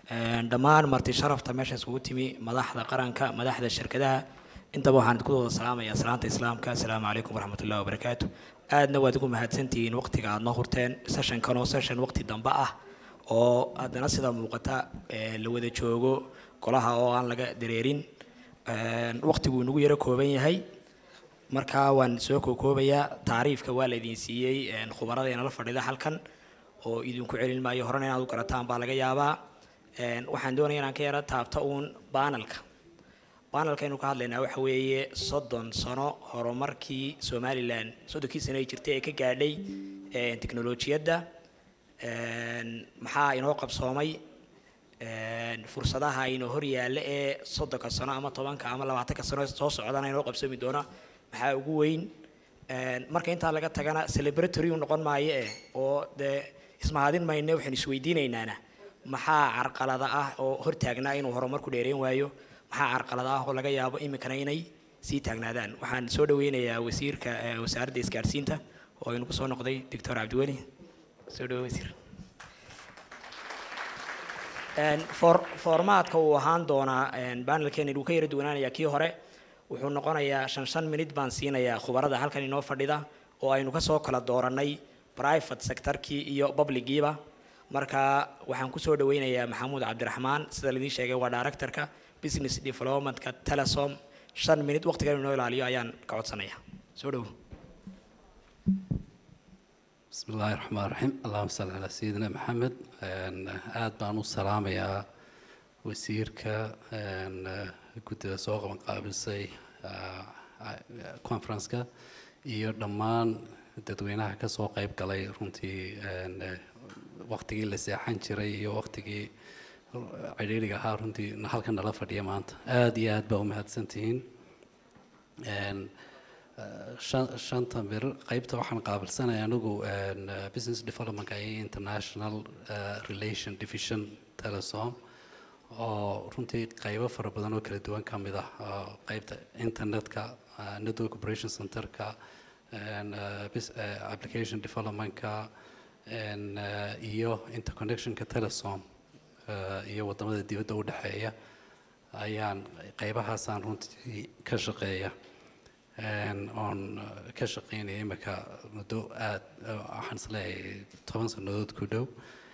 dhammaan marti sharafta meeshaas ugu timi madaxda qaranka madaxda shirkadaha intaba waxaan ku wada salaamayaa salaanta islaamka assalaamu calaykum waraxmatullaahi wabarakaatu aadna waad ugu mahadsantihiin waqtiga aad noo hurteen session-kan oo session waqti dambe ah oo haddana sida muuqata la wada joogo golaha oo aan laga dareerin waqtigu nagu yara kooban yahay marka waan soo koobayaa taariifka waa la idin siiyey khubarada la fadhida halkan oo idinku celin maayo horena inaad u garataan baa laga yaabaa waxaan doonayaa inaan ka yara taabto uun panelkaynu ka hadlaynaa waxa weeye 30 sano horumarkii Somaliland 30 sano ay jirtay ee ka gaadhay teknolojiyadda maxaa inoo qabsoomay fursadaha inoo hor yaalla ee 30 sano ama 10 ama 20 sano soo socdana inoo qabsami doona maxaa ugu weyn marka inta laga tagana celebratory noqon maayo oo de ismaadin maayna waxaan isweydiinaynaana maxaa carqalada ah oo hor taagnaa inuu horumar ku dheereen waayo maxaa carqalada ah oo laga yaabo imikana inay sii taagnaadaan waxaan soo dhaweynayaa wasiirka wasaaradda isgaarsiinta oo inuu soo noqday Dr. Cabdiweli soo dhaw wasiir formatka uu ahaan doona panelkeena uu ka yara duwanaanaya kii hore wuxuu noqonayaa 5 minute baan siinayaa khubarada halkan inoo fadhida oo aynu ka soo kala dooranay private sector-kii iyo public-giiba marka waxaan ku soo dhaweynayaa Maxamuud Cabdiraxmaan sida la idin sheegay waa director-ka business development-ka Telesom 5 minute waqtiga inoo ilaaliyo ayaan ka codsanayaa soo dhaw بسم الله الرحمن الرحيم اللهم صل على سيدنا محمد aad baan u salaamayaa wasiirka guddiga soo qaban qaabilsay conference-ka iyo dhammaan dadweynaha ka soo qayb galay runtii waqtigii la seexan jiray iyo waqtigii ciriiriga ahaa runtii halkan nala fadhiya maanta aad iyo aad baa u mahadsantihiin shanta bir qaybta waxaan qaabilsanayaa anigu business development iyo international relation division Telesom oo runtii qaybo fara badan oo kala duwan ka mid ah qaybta internetka network operation center-ka application development-ka iyo interconnection-ka Telesom iyo wadamada dibadda u dhaxeeya ayaan qaybahaasaan runtii ka shaqeeya on ka shaqeynaya imika muddo aad waxaan isleeyahay 10 sanadood ku dhow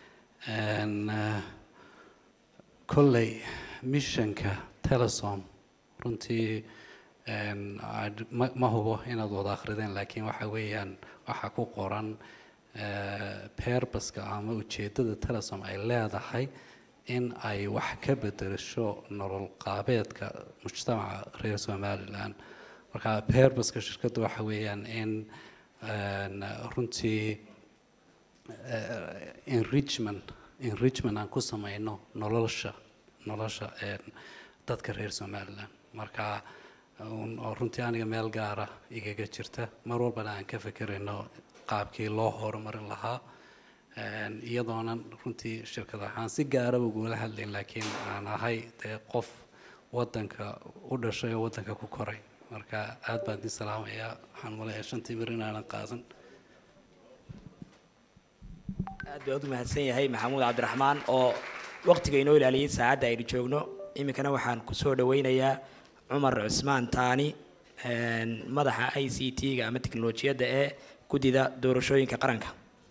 kolley missionka Telesom runtii ma hubo inaad wada akhrideen laakiin waxa weeyaan waxa ku qoran purpose-ka ama ujeedada Telesom ay leedahay in ay wax ka bedelasho nolol qaabeedka mujtamaca reer Somaliland marka purpose-ka shirkadda waxa weeyaan in runtii enrichment aan ku samayno nolosha dadka reer Somaliland marka runtii aniga meel gaara igaga jirta mar walbana aan ka fikirayno qaabkii loo horumarin lahaa iyadoonan runtii shirkad ahaan si gaara ugula hadlayn laakiin aan ahay dee qof wadanka u dhashay oo wadanka ku koray marka aad baan idin salaamayaa waxaan maleeyaa 5 mir inaanan qaadan aad baa u mahadsan yahay Maxamuud Cabdiraxmaan oo waqtiga inoo ilaaliyay saacada aynu joogno imikana waxaan ku soo dhaweynayaa Cumar Cusmaan Taani madaxa ICT-ga ama teknolojiyadda ee guddida doorashooyinka qaranka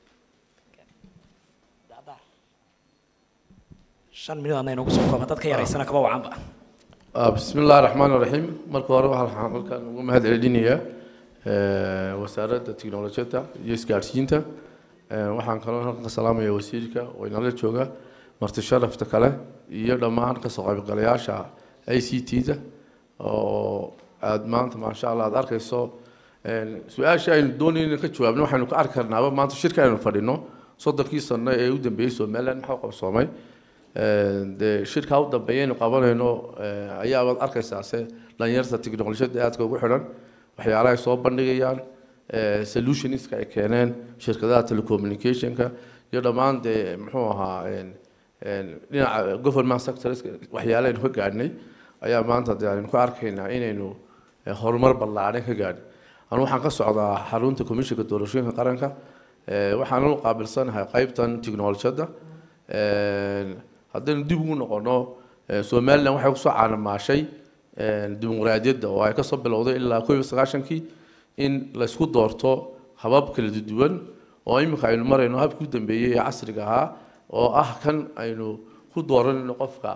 5 minute aynu ku soo koobnaa dadka yaraysana kaba wacanba بسم الله الرحمن الرحيم marka hore waxaan halkan ugu mahad celinayaa wasaaradda tiknoolajiyadda iyo isgaarsiinta waxaan kaloo halkan salaamayaa wasiirka oo inala jooga marti sharafta kale iyo dhammaan ka soo qaybgalayaasha ICT-da oo aad maanta ma sha Allah aad arkayso su'aasha aynu doonayno ka jawaabno waxaanu ka arki karnaa maanta shirka aynu fadhino 30 sano ee u dambeeyay Somaliland maxaa qabsoomay de shirka u dambeeyay qabanayno ayaa wad arkaysaa dhalinyarada tiknoolajiyadda aadka ugu xiran waxyaalaha ay soo bandhigayaan solutionska ay keeneen shirkadaha telecommunication-ka iyo dhammaan de muxuu ahaa dhinaca government sectors waxyaalaha aynu ka gaadhnay ayaa maanta de aynu ku arkaynaa inaynu horumar ballaaran ka gaadhnay anu waxaan ka socdaa xarunta komishanka doorashooyinka qaranka waxaan u qaabilsanahay qaybtan tiknoolajiyadda haddaynu dib ugu noqono somaliland waxay kusoo caanamaashay dimuqraadiyadda oo ay kasoo bilowday ilaa 1991kii in la isku doorto habab kala duwan oo iminka aynu marayno habkii u dambeeyay ee casriga ahaa oo ah kan aynu ku dooranayno qofka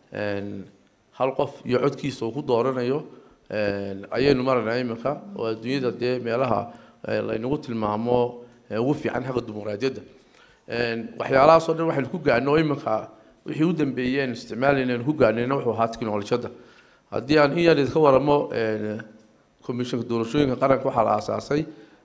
hal qof iyo codkiisa uu ku dooranayo ayaynu maraynaa iminka oo adduunyada dee meelaha laynagu tilmaamo ugu fiican xagga dimuqraadiyadda waxyaalahaas oo dhan waxaynu ku gaadhnay iminka wixii u dambeeyay aynu isticmaalayna aynu ku gaadhnayna wuxuu ahaa tiknolojiyadda haddii aan in yar idinka waramo komishanka doorashooyinka qaranka waxaa la aasaasay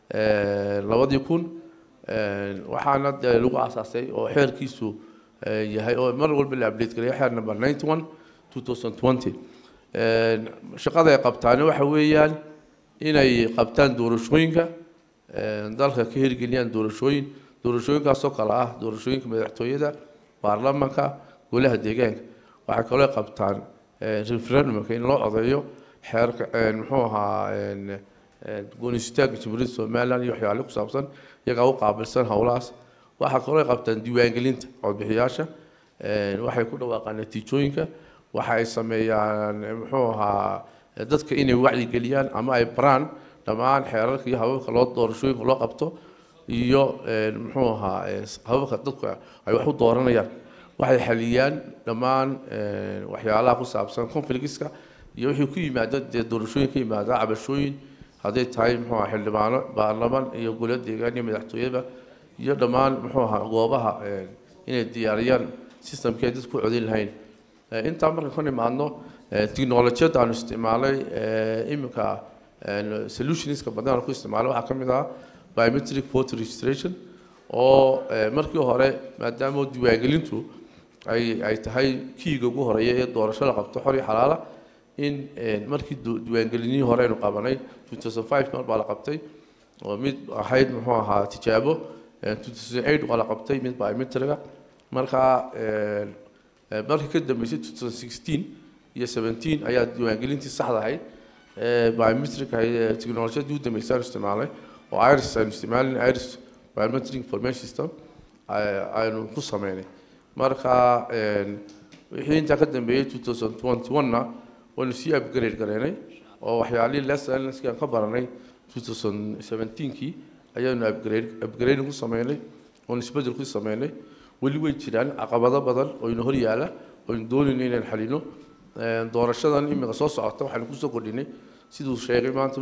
2000 waxaana lagu aasaasay oo xeerkiisu yahay oo mar walba la update gareeyo xeer number 91 2020 shaqada ay qabtaan waxa weeyaan inay qabtaan doorashooyinka dalka ka hirgeliyaan doorashooyinkaas oo kala ah doorashooyinka madaxtooyada baarlamaanka golaha deegaanka waxa kale oo qabtaan referendumka in loo codeeyo xeerka muxuu ahaa goonistaagga jamhuuriyadda somaliland iyo waxyaalo ku saabsan iyagaa u qaabilsan howlahaas waxaa kaloo ay qabtaan diiwaangelinta codbixiyaasha waxay ku dhawaaqaan natiijooyinka waxa ay sameeyaan muxuu ahaa dadka inay wacyigeliyaan ama ay baraan dhammaan xeerarka iyo hababka loo doorashooyinka loo qabto iyo muxuu ahaa hababka dadku ay wax u dooranayaan waxay xaliyaan dhammaan waxyaalaha ku saabsan conflictska iyo wixii ku yimaada dee doorashooyinka yimaada cabashooyin hadday tahay muxuu ahaa xildhibaano baarlamaan iyo golo deegaan iyo madaxtooyada iyo dhammaan muxuu ahaa goobaha inay diyaariyaan systemkii ay dadku codeyn lahayn intaa markaan ka nimaadno tiknolojiyadda aanu isticmaalay iminka solutionska badan aan ku isticmaalay waxaa ka mid ah biometric voter registration oo markii hore maadaama diiwaangelintu ay tahay kiiga ugu horeeya ee doorasho la qabto xor iyo xalaala in markii diiwaangelinihii hore aynu qabanay 2005 mar baa la qabtay oo mid ahayd muxuu ahaa tijaabo 2008 waa la qabtay mid biometriga markaa markii ka dambeysay 2016 iyo 17 ayaa diiwaangelintii saxda ahayd biometric technology u dambeysay aan isticmaalay oo iris aynu isticmaalin iris biometric information system aynu ku sameynay marka wixii intaa ka dambeeyay 2021na waynu sii upgrade gareynay oo waxyaalihii lessons ka baranay 2017kii ayaanu upgrade ku sameynay oo isbedel ku sameynay weli way jiraan caqabado badan oo inoo hor yaala oo in doonayno inaan xalino doorashadan imika soo socota waxaan ku soo kordhinay siduu sheegay maanta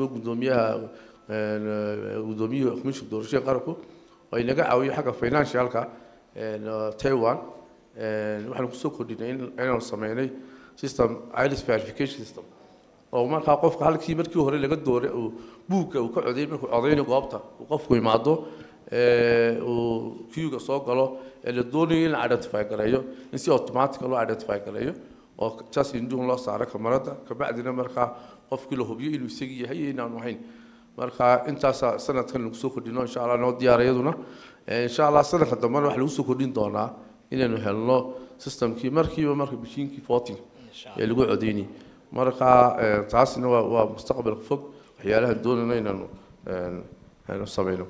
gudoomiyaha komishanka doorashada qaranku oo inaga caawiyo xagga financialka Taiwan waxaan ku soo kordhinay inaan sameynay system iris verification system oo markaa qofka halkii markii hore laga dooray oo buugga uu ka codeeyay markuu codeynayo goobta uu qofku imaado uu queue-ga soo galo ee la doonayo in la identify gareeyo in si automatic loo identify gareeyo oo taas indhuun loo saaro kamarada kabacdina markaa qofkii la hubiyo inuu isagii yahay inaan ahayn marka intaas sanadkan lagu soo kordhino insha Allah noo diyaariyaduna insha Allah sanadka dambe wax lagu soo kordhin doonaa inaynu helno systemkii markiiba bishiinkii voting ee lagu codeeyay marka taasina waa mustaqbalka fog waxyaalaha doonayna inaanu sameeyno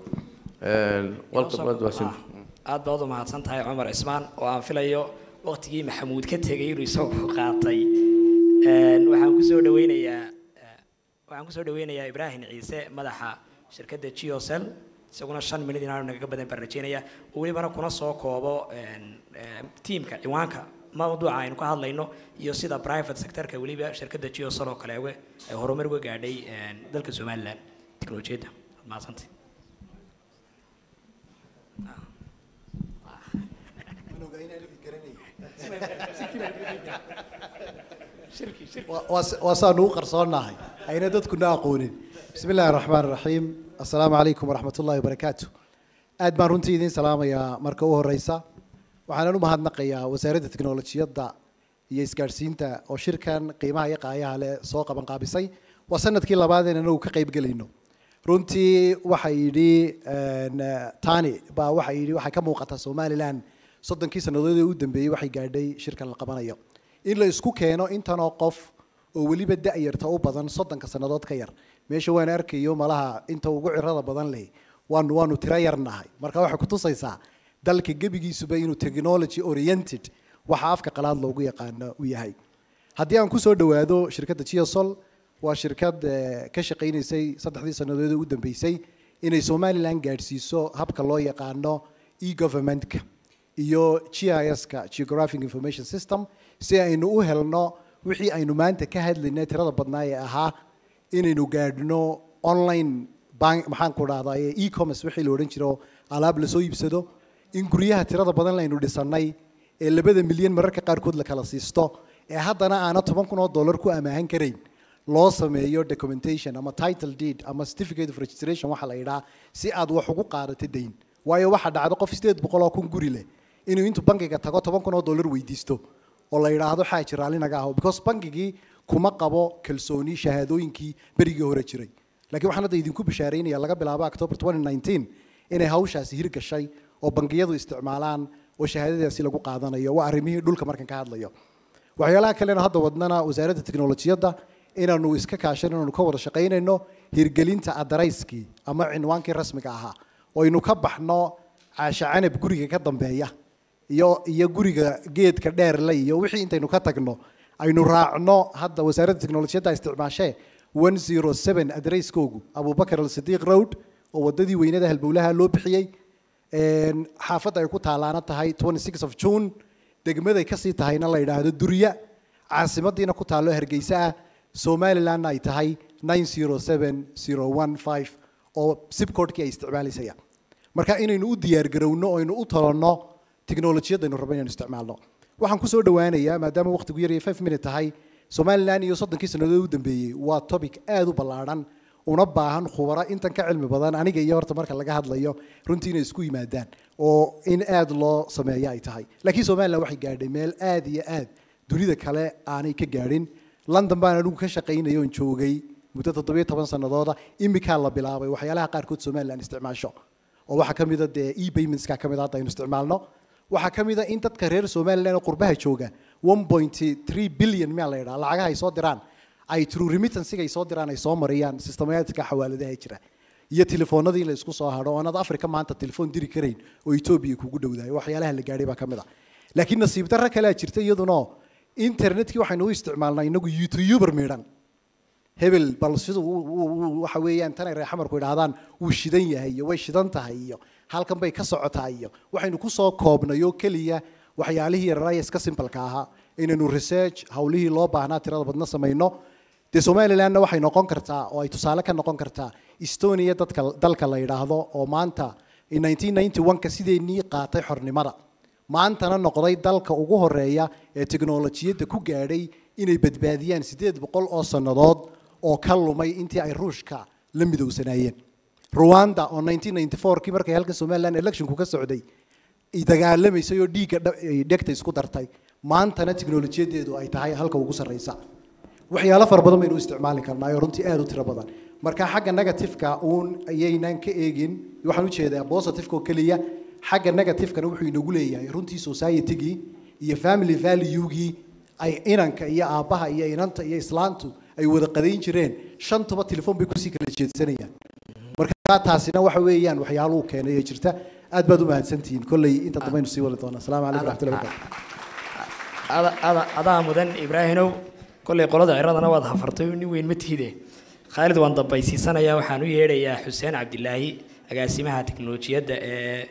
aad baad u mahadsan tahay Cumar Ismaan oo aan filayo waqtigii Maxamuud ka tagay inuu soo qaatay waxaan ku soo dhaweynayaa Ibrahim Ciise madaxa shirkadda Geocell isaguna 5 minute inaan naga badan barnaamijinaya oo waliba kuna soo koobo teamka ciwaanka mawduuca aynu ka hadlayno iyo sida private sector-ka waliba shirkadda Geocell oo kale ay horumar uga gaadhay dalka Soomaaliland tiknoolajiyada maasanta وصانو قرصوناهي أين دتكنا أقولين بسم الله الرحمن الرحيم السلام عليكم ورحمة الله وبركاته أدمر رنتي دين سلام يا مركوه الرئيسة وحنا نو مهد نقيا وزارة التكنولوجيا دا يسكارسينتا وشركة قيمة يقايا على سوق بنقابسي وسنة كلا بعدين إنه كقيب قلينه رنتي وحيدي تاني با وحيدي وحكم وقت الصومالي لان صدق كيس النضيد ودن بي وحي قاعدي شركة القبانية إن لا يسكو كانوا إنت نوقف ولي بدأ يرتقو بدن صدق كسندات كير ماشي وين أركي يوم لها أنت وقع الرضا بدن لي وانو ترير نهاي مركا واحد كنت صيصا دلك جبيجي سبينو تكنولوجي أورينتد waxa afka qalaad loogu yaqaano u yahay haddii aan ku soo dhawaado shirkadda Geosol waa shirkad ka shaqeynaysay 3 sanadood ugu dambeysay inay Somaliland gaarsiiso habka loo yaqaano e-government-ka iyo GIS-ka Geographic Information System si aynu u helno wixii aynu maanta ka hadlaynay tirada badnaa ee ahaa inaynu gaadhno online bank maxaan ku dhahdaa e-commerce wixii la oran jiro alaab la soo iibsado in guryaha tirada badan la aynu dhisanay ee 2 milyan mararka qaarkood la kala siisto ee haddana aana $10,000 ku amaahan karayn loo sameeyo documentation ama title deed ama certificate of registration waxa la yiraahdaa si aad wax ugu qaadato deyn waayo waxa dhacdo qof 800,000 guri leh inuu intuu bankiga tago $10,000 weydiisto oo la yiraahdo xaaji raali naga ah because bankigii kuma qabo kalsooni shahaadooyinkii berigii hore jiray laakiin waxaan hadda idinku bishaareynaya laga bilaabo October 2019 inay hawshaasi hirgashay oo bankiyadu isticmaalaan oo shahaadadaasi lagu qaadanayo waa arrimihii dhulka markan ka hadlayo waxyaalaha kalena hadda wadnana wasaaradda tiknoolajiyadda inaanu iska kaashan inaanu ka wada shaqeynayno hirgelinta adarayskii ama cinwaankii rasmiga ahaa oo aynu ka baxno caasha canab guriga ka dambeeya iyo guriga geedka dheer la iyo wixii intaynu ka tagno aynu raacno hadda wasaaradda tiknoolajiyadda isticmaashee 107 adarayskoogu Abubakar al-Siddiq Road oo wadadii weynada halbowlaha loo bixiyay xaafadda ay ku taalaana tahay 26 of June degmada ay ka sii tahayna la yiraahdo Duriya caasimadiina ku taalo Hargeysa Somaliland ay tahay 907015 oo zip code-kii ay isticmaalisaya marka inaynu u diyaar garowno oo aynu u talanno tiknoolajiyadda aynu rabno inaynu isticmaalno waxaan ku soo dhawaanayaa maadaama waqtigu yar 5 minute tahay Somaliland iyo 30 sanadood u dambeeyay waa topic aad u ballaaran una baahan khubaro intan ka cilmi badan aniga iyo horta marka laga hadlayo runtii inay isku yimaadaan oo in aad loo sameeyo ay tahay laakiin Somaliland waxay gaadhay meel aad iyo aad dunida kale aanay ka gaadhin London baan anigu ka shaqeynayo oo joogay muddo 17 sanadooda imika la bilaabay waxyaalaha qaarkood Somaliland isticmaasho oo waxa kamid ah e-payments-ka kamid ah aynu isticmaalno waxa kamid ah in dadka reer Somaliland oo qurbaha jooga 1.3 billion meel la yiraahdo lacagaha ay soo diraan ay through remittance-ga ay soo diraan ay soo mariyaan systematic xawaaladaha jira iyo telefoonadii la isku soo hado oo anad Afrika maanta telefoon diri karayn oo Ethiopia kugu dhawdaay waxyaalaha la gaaray baa kamid ah laakiin nasiib darro kale jirta iyaduna internetkii waxaynu u isticmaalnaa inagu YouTuber meeran hebel bal sidoo waxa weeyaan tan ay reexamarku yiraahdaan uu shidan yahay iyo way shidan tahay iyo halkan bay ka socotaa iyo waxaynu ku soo koobnayo kaliya waxyaalihii yaryar iska simple ka ahaa inaynu research hawlihii loo baahnaa tirada badna sameeyno de Somaliland waxay noqon kartaa oo ay tusaale ka noqon kartaa Estonia dalka la yiraahdo oo maanta in 1991 ka sideenii qaatay xornimada maantana noqday dalka ugu horeeya ee tiknoolajiyadda ku gaadhay inay badbaadiyaan 800 oo sanadood oo ka lumay intii ay Ruushka la midowsanaayeen Rwanda oo 1994 kii markay halka Somaliland election-ku ka socday ay dagaalamayso oo dhiiga dhegta isku dartay maantana tiknoolajiyadeedu ay tahay halka ugu sareysa waxyaalo far badan baynu isticmaali karnaa oo runtii aad u tiro badan marka xagga negative-ka ayaynan ka eegin waxaan u jeedaa positive-ka kaliya xagga negative-kana wuxuu inagu leeyahay runtii society-gii iyo family value-gii ay inanka iyo aabaha iyo inanta iyo islaantu ay wada qadayn jireen shantuba telefoon bay ku sii kala jeedsanayaan marka taasina waxa weeyaan waxyaalo keenay jirta aad baad u mahadsantihiin kullay inta dambaynu sii wada doonaa assalaamu calaykum waraxmatullahi wabarakaatu adaa mudan Ibraahimow kullay qolada ciradana waad hafartay nin weyn ma tiide Khalid waan dambaysiisanaya waxaan u yeedhayaa Xuseen Cabdilaahi agaasimaha tiknoolajiyadda ee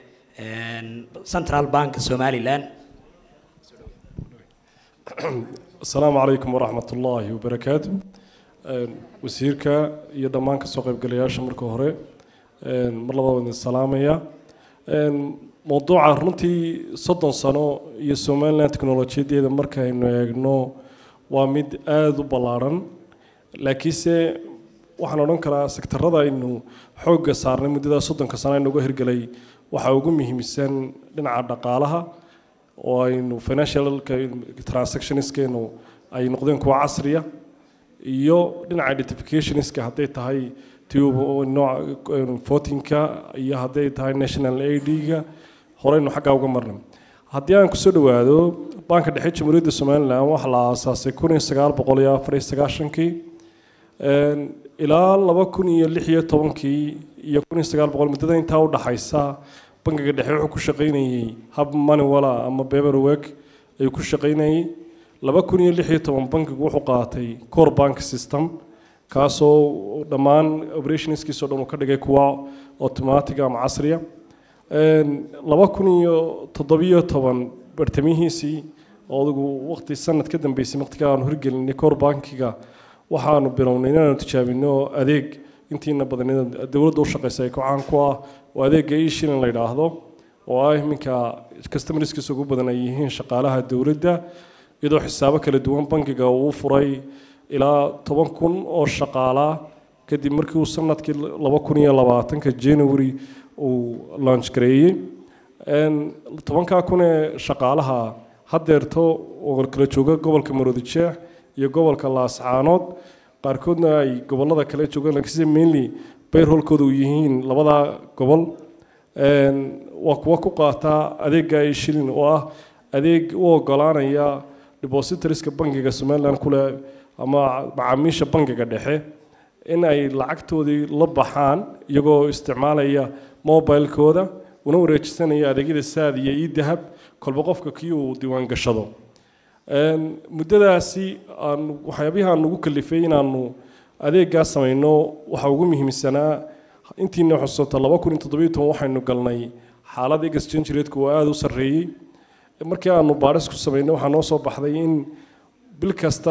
Central Bank Somaliland السلام عليكم ورحمة الله وبركاته وسيرك يدمان كسوق بقلياش مركو هري مرلبا ودن السلامية موضوع رنتي صدن سنو يسومالنا تكنولوجيا دي مركا إنه يجنو وامد آذو بلارن لكيسة وحنا ننكر سكتر هذا إنه حوج صارنا مدة صدن كسنة إنه جهر قلي وحوجو مهم السن لنعرض قالها وإنه financial transactions كانوا أي نقدين كوا عصرية يو لنا identifications كهديت هاي تيوب نوع voting كا يا هديت هاي national ID كا هراء إنه حاجة وجمرنا هديان كسر وهذا بانك دحيت مريض السمان لا وحلا أساس يكون السجار بقوليا فري سجاشن كي إلى لما كوني اللي هي طبعا كي يكون السجار بقول مدة تاو دحيسا بنك دحيح كشقيني هب ماني ولا أما بيبر ويك ayuu ku shaqaynayay 2016 bankigu wuxuu qaatay core bank system kaasoo dhammaan operationskiisa oo dhan uu ka dhigay kuwa automatic ama casriya 2017 bartamihiisii oo waqti sanad ka dambeysay waqtiga aan hirgelinay core bankiga waxaanu bilownay inaanu tijaabino adeeg intiina badan dawladda u shaqeysa ay ku caan ku ah oo adeegga e-shilling la yiraahdo oo ah iminka customerskiisa ugu badan ay yihiin shaqaalaha dawladda iyadoo xisaabo kala duwan bankiga uu furay ilaa 10,000 oo shaqaala kadib markii uu sanadkii 2020 January uu launch gareeyay 10,000 ee shaqaalaha haddeerto oo kala jooga gobolka Maroodijeex iyo gobolka Laascaanood qaarkoodna ay gobolada kale joogaan laakiin mainly payroll-koodu yihiin labada gobol waa kuwa ku qaata adeegga e-shilling oo ah adeeg u ogolaanaya depositorieska bankiga Somaliland kule ama macaamiisha bankiga dhexe in ay lacagtoodii la baxaan iyagoo isticmaalaya mobile-kooda una wareejisanaya adeegyada saad iyo e-dahab kolba qofka kii uu diiwaan gashado muddadaasi waxyaabaha aan ugu kalifay inaanu adeeggaas samayno waxa ugu muhiimsanaa intiina xusuusta 2017 waxaynu galnay xaalad exchange rate oo aad u sarreeyay markii aanu baaris ku sameynay waxa noo soo baxday in bil kasta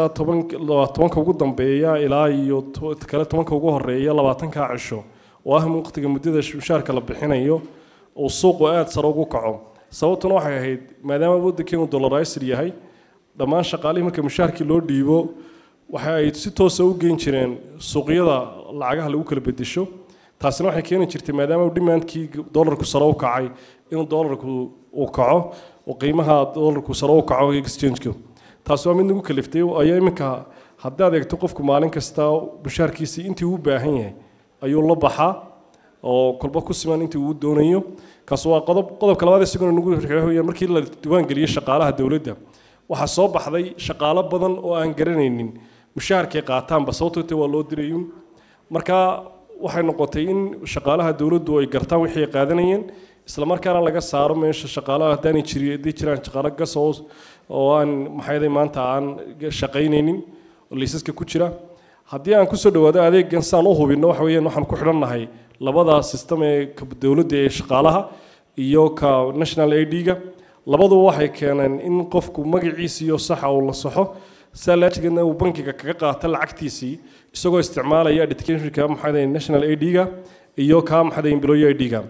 10 ugu dambeeya ilaa iyo kala 10 ugu horeeya 20 cisho oo ah waqtiga muddada mushaarka la bixinayo oo suuqu aad sare ugu kaco sababtuna waxay ahayd maadaama waddankeenu dollarized yahay dhammaan shaqaalihii marka mushaarkii loo dhiibo waxa ay si toos ah u geyn jireen suuqyada lacagaha lagu kala bedesho taasina waxay keeni jirtay maadaama demandkii dollarku sare u kacay in dollarku uu kaco oo qiimaha dollarku sare u kaco exchange-ku taas waa mid nagu kaliftay ayaa iminka haddaad eegto qofku maalin kasta mushaarkiisii intii uu baahan yahay ayuu la baxaa oo kolba ku siman intii uu doonayo kaas waa qodobka labaad ee sigana nagu xiriiraya markii la diiwaan geliyay shaqaalaha dawladda waxa soo baxday shaqaale badan oo aan garanaynin mushaarkay qaataanba sababtoo waa loo dirayay marka waxay noqotay in shaqaalaha dawladdu ay gartaan wixii ay qaadanayeen isla markaana laga saaro meesha shaqaalaha hadaan jiraan shaqaale gas oo aan maxayday maanta aan shaqaynaynin oo liisaska ku jira haddii aan ku soo dhawaado adeeggan saan u hubino waxa weeyaan waxaan ku xidhannahay labada system ee dawladda ee shaqaalaha iyo ka national ID-ga labaduba waxay keeneen in qofku magaciisa iyo saxa uu la saxo salaajigana uu bankiga kaga qaato lacagtiisii isagoo isticmaalaya identification-ka maxay national ID-ga iyo ka maxay employee ID-ga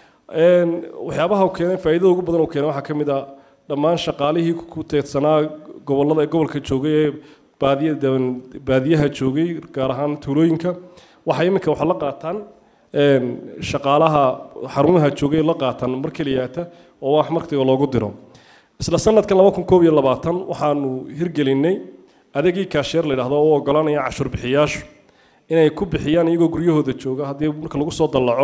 waxyaabaha uu keenay faa'iidada ugu badan uu keenay waxa kamid ah dhammaan shaqaalihii ku teedsanaa gobolka joogay ee baadiyaha joogay gaar ahaan tuulooyinka waxay iminka wax la qaataan shaqaalaha xarumaha joogay la qaataan mar kaliyaata oo wax martiga loogu diro isla sanadkan 2021 waxaanu hirgelinay adeegii cashier la yiraahdo oo ogolaanaya cashuur bixiyaashu inay ku bixiyaan iyagoo guryahooda jooga haddii marka lagu soo dallaco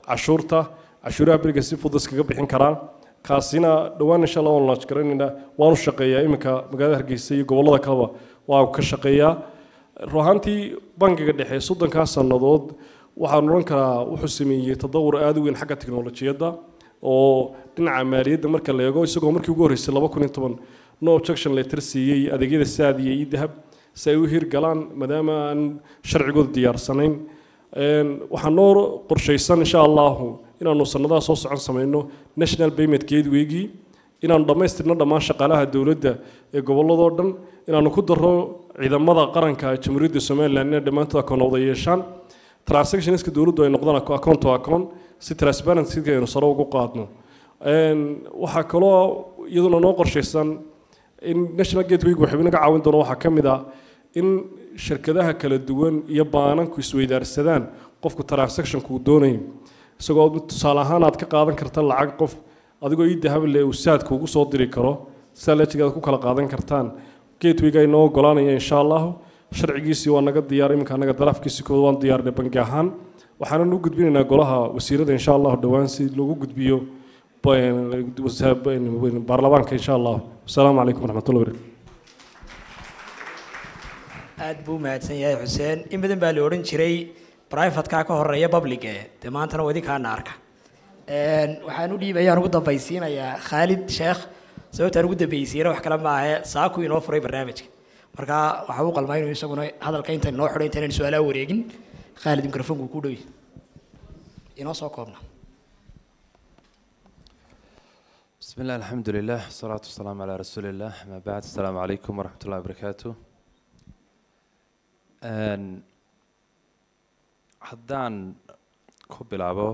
cashuuraha bariga si fudud iskaga bixin karaan kaasina dhawaan insha Allah waan launch gareynaa waanu shaqeeyaa iminka magaalada Hargeysa iyo gobolada kaleba waa ka shaqeeyaa ruuxantii bankiga dhexe 30 sanadood waxaan oran karaa wuxuu sameeyay tadawur aad u weyn xagga tiknoolajiyadda oo dhinaca maaliyadda marka la eego isagoo markii ugu horeysay 2010 no objection letter siiyay adeegyada saadiya iyo dahab si ay u hirgalaan maadaama aan sharcigooda diyaarsanayn waxaan noo qorshaysan insha Allah inaanu sanadaha soo socon sameeyno national payment gateway-gii inaanu dhamaystirno dhammaan shaqaalaha dawladda ee gobolladoo dhan inaanu ku daro ciidamada qaranka Jamhuuriyadda Soomaaliland ee dhamaantood akoonada yeeshaan transactionska dawladdu ay noqdaan account to account si transparency aynu sare ugu qaadno waxa kaloo iyaduna noo qorshaysan in national gateway-gu waxa inaga caawin doono waxa kamid ah in shirkadaha kala duwan iyo baananku isweydaarsadaan qofku transaction-ku doonayo isagoo tusaale ahaan aad ka qaadan karta lacag qof adigoo ii dahab leh uu saadku ugu soo diri karo salajiga ku kala qaadan kartaan gateway-ga inoo ogolaanaya insha Allah sharcigiisii waa naga diyaar iminka anaga daraafkiisii kood waan diyaarnay bangi ahaan waxaan u gudbinaynaa golaha wasiirada insha Allah dhawaan si loogu gudbiyo baarlamaanka insha Allah assalaamu calaykum waraxmatullahi wabarakaatuh aad buu mahadsan yahay Xuseen in badan baa la oran jiray private-ka ka horeeya public ee maantana wadi ka naarka waxaan u dhiibayaa ugu dambaysiinayaa Khalid Sheekh sababta ugu dambeysayna wax kale ma aha saaku inoo furay barnaamijka marka waxa uu qalmaa inuu isaguna hadalka inta noo xidhay intaan su'aalaha wareegin Khalid mikrofoonku ku dhawi inoo soo koobna بسم الله الحمد لله والصلاة والسلام على رسول الله ما بعد السلام عليكم ورحمة الله وبركاته haddaan ku bilaabo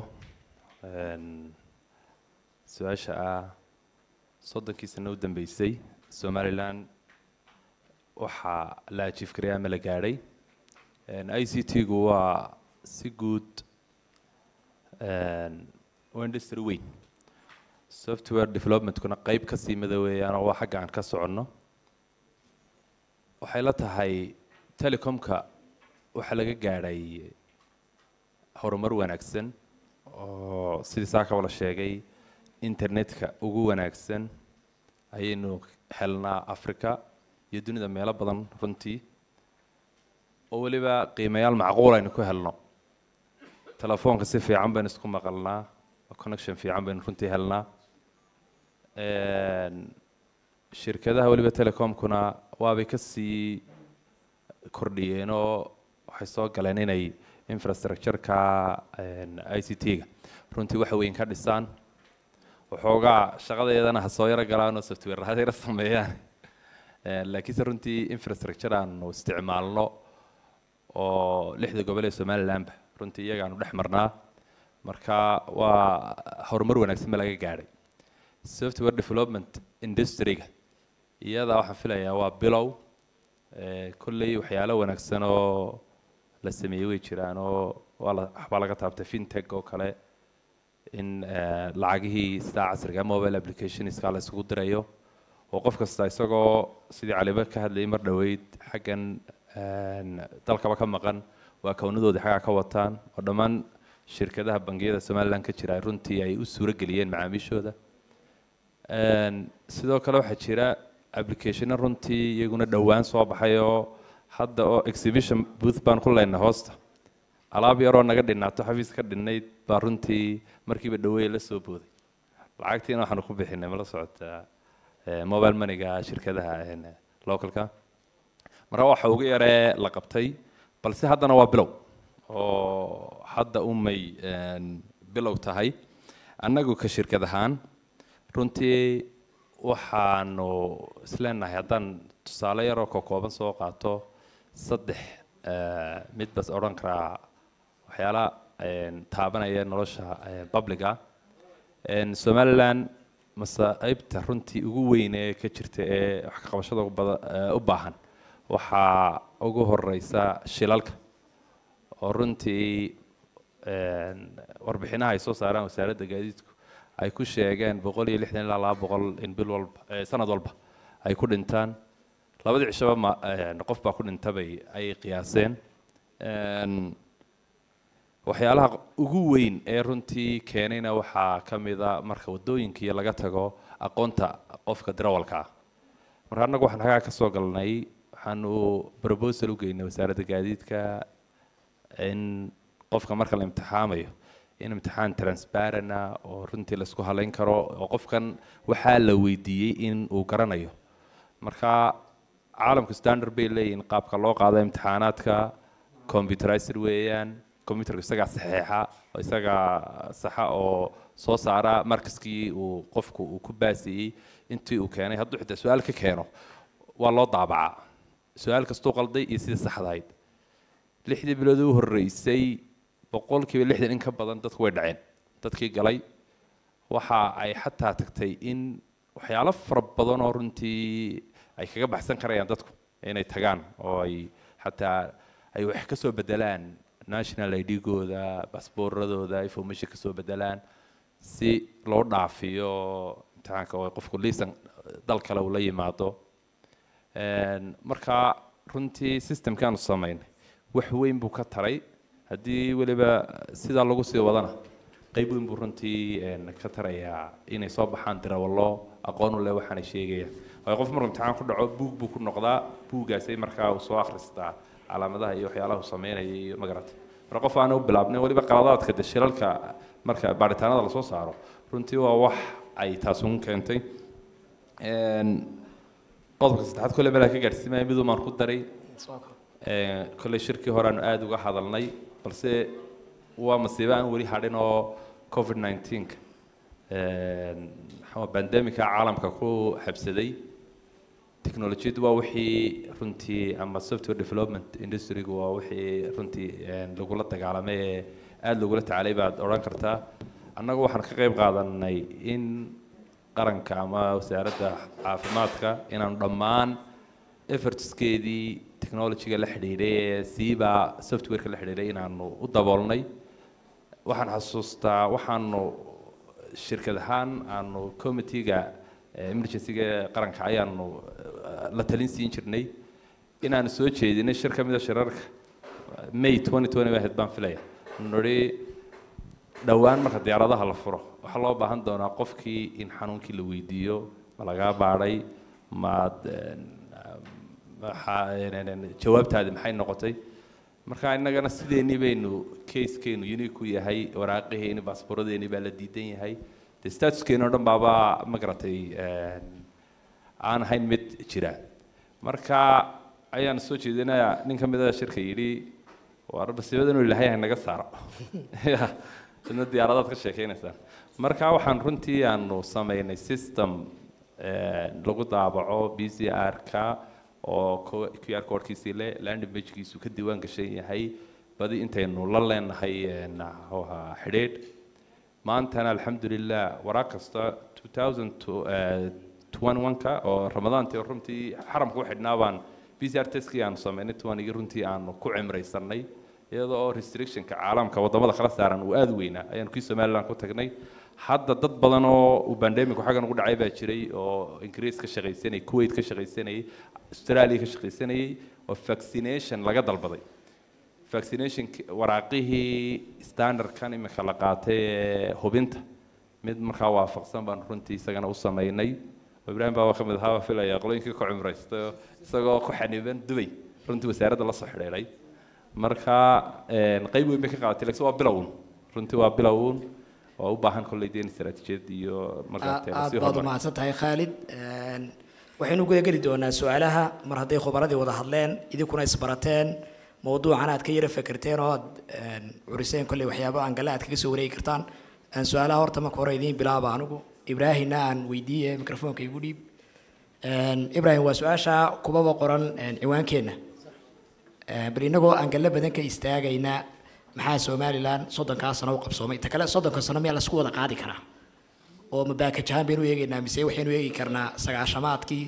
su-aasha ah 30 sano u dambeysay Somaliland waxaa la achieve gareeyay ama la gaadhay ICT-gu waa si guud waa industry weyn software development kuna qayb ka sii midaweeyaan oo xagga aan ka socono waxay la tahay telecomka waxa laga gaadhay horumar wanaagsan oo sidii saaka wala sheegay internetka ugu wanaagsan ayaynu helnaa Afrika iyo dunida meelo badan runtii oo waliba qiimayaal macquul aynu ku helno telefoonka si fiican baynu isku maqalnaa connection fiican baynu runtii helnaa shirkadaha waliba telecomkuna waabay ka sii kordhiyeen oo waxay soo galeen inay infrastructure-ka ICT-ga runtii wax weyn ka dhisaan waxoogaa shaqadeedana ha soo yara galaan oo software ha yara sameeyaan laakiinse runtii infrastructure aanu isticmaalno oo 6 gobol ee Somaliland runtii iyagaanu dhex marnaa marka waa horumar wanaagsan ma laga gaadhay software development industry-ga iyada waxaan filayaa waa bilow kulley waxyaalo wanaagsan oo la sameeyay way jiraan oo waxba laga taabtay fintech oo kale in lacagihii sida casriga mobile applications ka la isugu dirayo oo qof kasta isagoo sidii caliba ka hadlayay mar dhaweyd xaggan dalkaba ka maqan waa kawnadoodii xaga ka wataan oo dhammaan shirkadaha bangiyada Somaliland ka jira runtii ay u suura galiyeen macaamiishooda sidoo kale waxa jira application runtii iyaguna dhawaan soo baxay oo hadda oo exhibition booth baan ku leenahay hoosta alaab yar oo naga dhinaato xafiis ka dhinayd baa runtii markiiba dhaweey la soo booday lacagtiina waxaan ku bixinay ma la socotaa mobile money-ga shirkadaha localka marka waxa ugu yaree la qabtay balse haddana waa bilow oo hadda umay bilow tahay annagu ka shirkad ahaan runtii waxaanu isleenahay haddaan tusaale yar oo ka kooban soo qaato 3 mid bas oran karaa waxyaala taabanaya nolosha publica Somaliland masaa'ibta runtii ugu weyn ee ka jirta ee wax ka qabashada u baahan waxa ugu horeysa shilalka oo runtii warbixinaha ay soo saaraan wasaaradda gaadiidku ay ku sheegeen 160 ilaa 200 in bil walba sanad walba ay ku dhintaan labadii cishaba qof baa ku dhintay ay qiyaaseen waxyaalaha ugu weyn ee runtii keenayna waxaa ka mid ah marka wadooyinkii laga tago aqoonta qofka darawalka ah marka annagu waxaan xagaa ka soo galnay waxaanu proposal u geynay wasaaradda gaadiidka in qofka marka la imtixaamayo in imtixaan transparent oo runtii la isku halayn karo oo qofkan waxaa la weydiiyey in uu garanayo marka caalamku standard bay leeyihiin qaabka loo qaado imtixaanaadka computerized weeyaan computerka isaga saxiixa oo isaga saxa oo soo saara markaskii uu qofku uu ku baasiyay intii uu keenay hadduu xitaa su'aal ka keeno waa loo daabacaa su'aal kastuu qalday iyo sida saxda ahayd 6 bilood u horeysay 60% in ka badan dadku way dhaceen dadkii galay waxa ay xataa tagtay in waxyaalo fara badan oo runtii ay kaga baxsan karayaan dadku inay tagaan oo ay xataa ay wax ka soo bedelaan national ID-gooda passportradooda information ka soo bedelaan si loo dhaafiyo imtixaanka oo qofku liisan dal kale uu la yimaado marka runtii systemkan sameeynay wax weyn buu ka taray haddii waliba sida lagu sii wadana qayb weyn buu runtii ka tarayaa inay soo baxaan darawallo aqoon u leh waxaan sheegayaan oo qof markuu imtixaan ku dhaco buug buu ku noqdaa buugaasay markaa uu soo akhristaa calaamadaha iyo waxyaalaha uu sameynayay iyo magarata marka qof aan u bilaabnay waliba qaladaadka shilalka marka baaritaanada la soo saaro runtii waa wax ay taas ugu keentay qodobka saddexaad kole meelaa ka gaadhsiimaya miduu maan ku daray kolley shirkii hore aanu aada uga hadalnay balse waa masiibo aan weli hadhin oo covid-19 bandemika caalamka ku xabsaday technologiyadu waa wixii runtii ama software development industrygu waa wixii runtii lagula dagaalamay ee aada lagula tacaalay baad odhan kartaa annagu waxaan ka qayb qaadanay in qaranka ama wasaaradda caafimaadka inaanu dhammaan effortskeedii technologyga la xidhiidhay ee siiba softwareka la xidhiidhay inaanu u daboolnay waxaan xasuustaa waxaanu shirkad ahaan aanu committeega emergencyga qaranka ayaanu la talin siin jirnay inaanu soo jeedinay shir ka mid a shirarka May 2020 ahayd baan filaya nori dhawaan marka diyaaradaha la furo waxaa loo baahan doonaa qofkii in xanuunkii la weydiiyo ma lagaa baadhay maad jawaabtaadi maxay noqotay marka innagana sideenii baynu casekeenu unique ku yahay waraaqaheeni baasbooradeeni baa la diidan yahay de statuskeenu oo dhan baaba ma garatay aan ahayn mid jira marka ayaan soo jeedinayaa nin ka mid a shirka yidhi waa masiibada inuu ilaahay naga saaro sidna diyaaradaad ka sheekeynaysaa marka waxaan runtii aanu samaynay system lagu daabaco BCR-ka oo QR code-kiisii leh land image-kiisu ka diiwaan gashan yahay badi intaynu la leenahay xidhiidh maantana alxamdulilah waraaq kasta 2021ka oo ramadaantii runtii xaramka u xidhnaa baan PCR testkii aanu samaynay 20gii runtii aanu ku cimraysanay iyadoo oo restrictionka caalamka wadamada kala saaran uu aad u weynaa ayaanu kii Somaliland ku tagnay hadda dad badan oo uu pandemic xagan ugu dhacay baa jiray oo Ingiriis ka shaqaysanay Kuwait ka shaqaysanay Australia ka shaqaysanay oo vaccination laga dalbaday vaccination waraaqihii standard kan imika la qaatay hubinta mid markaa waafaqsan baan runtii isagana u sameynay Ibrahim baa ka mid ahaa filaya qolooyinkii ku cimraysto isagoo ku xaniban Dubai runtii wasaaradda la soo xidhiidhay marka qayb weyn bay ka qaadatay laakiin waa bilowun runtii waa bilowun oo u baahan kolleydeyn istaraatiijiyad iyo markaa aad baad u mahadsan tahay Khalid waxaynu guda geli doonaa su'aalaha mar hadday khubaradii wada hadleen idinkuna isbarateen mawduucan aad ka yara fikirteen oo aad curiseen kolley waxyaabo aan gala aad kaga soo wareegi kartaan aan su'aalaha horta marka hore idiin bilaaba anigu Ibrahimna aan weydiiyay mikrofoonka igu dhiib Ibrahim waa su'aasha kubaba qoran ciwaankeena bal inagoo aan gala badan ka istaagayna maxaa Somaliland 30 sano u qabsoomay ta kale 30 sano meel la isku wada qaadi karaa oo mabaaka jahan baynu eegaynaa mise waxaynu eegi karnaa sagaashamaadkii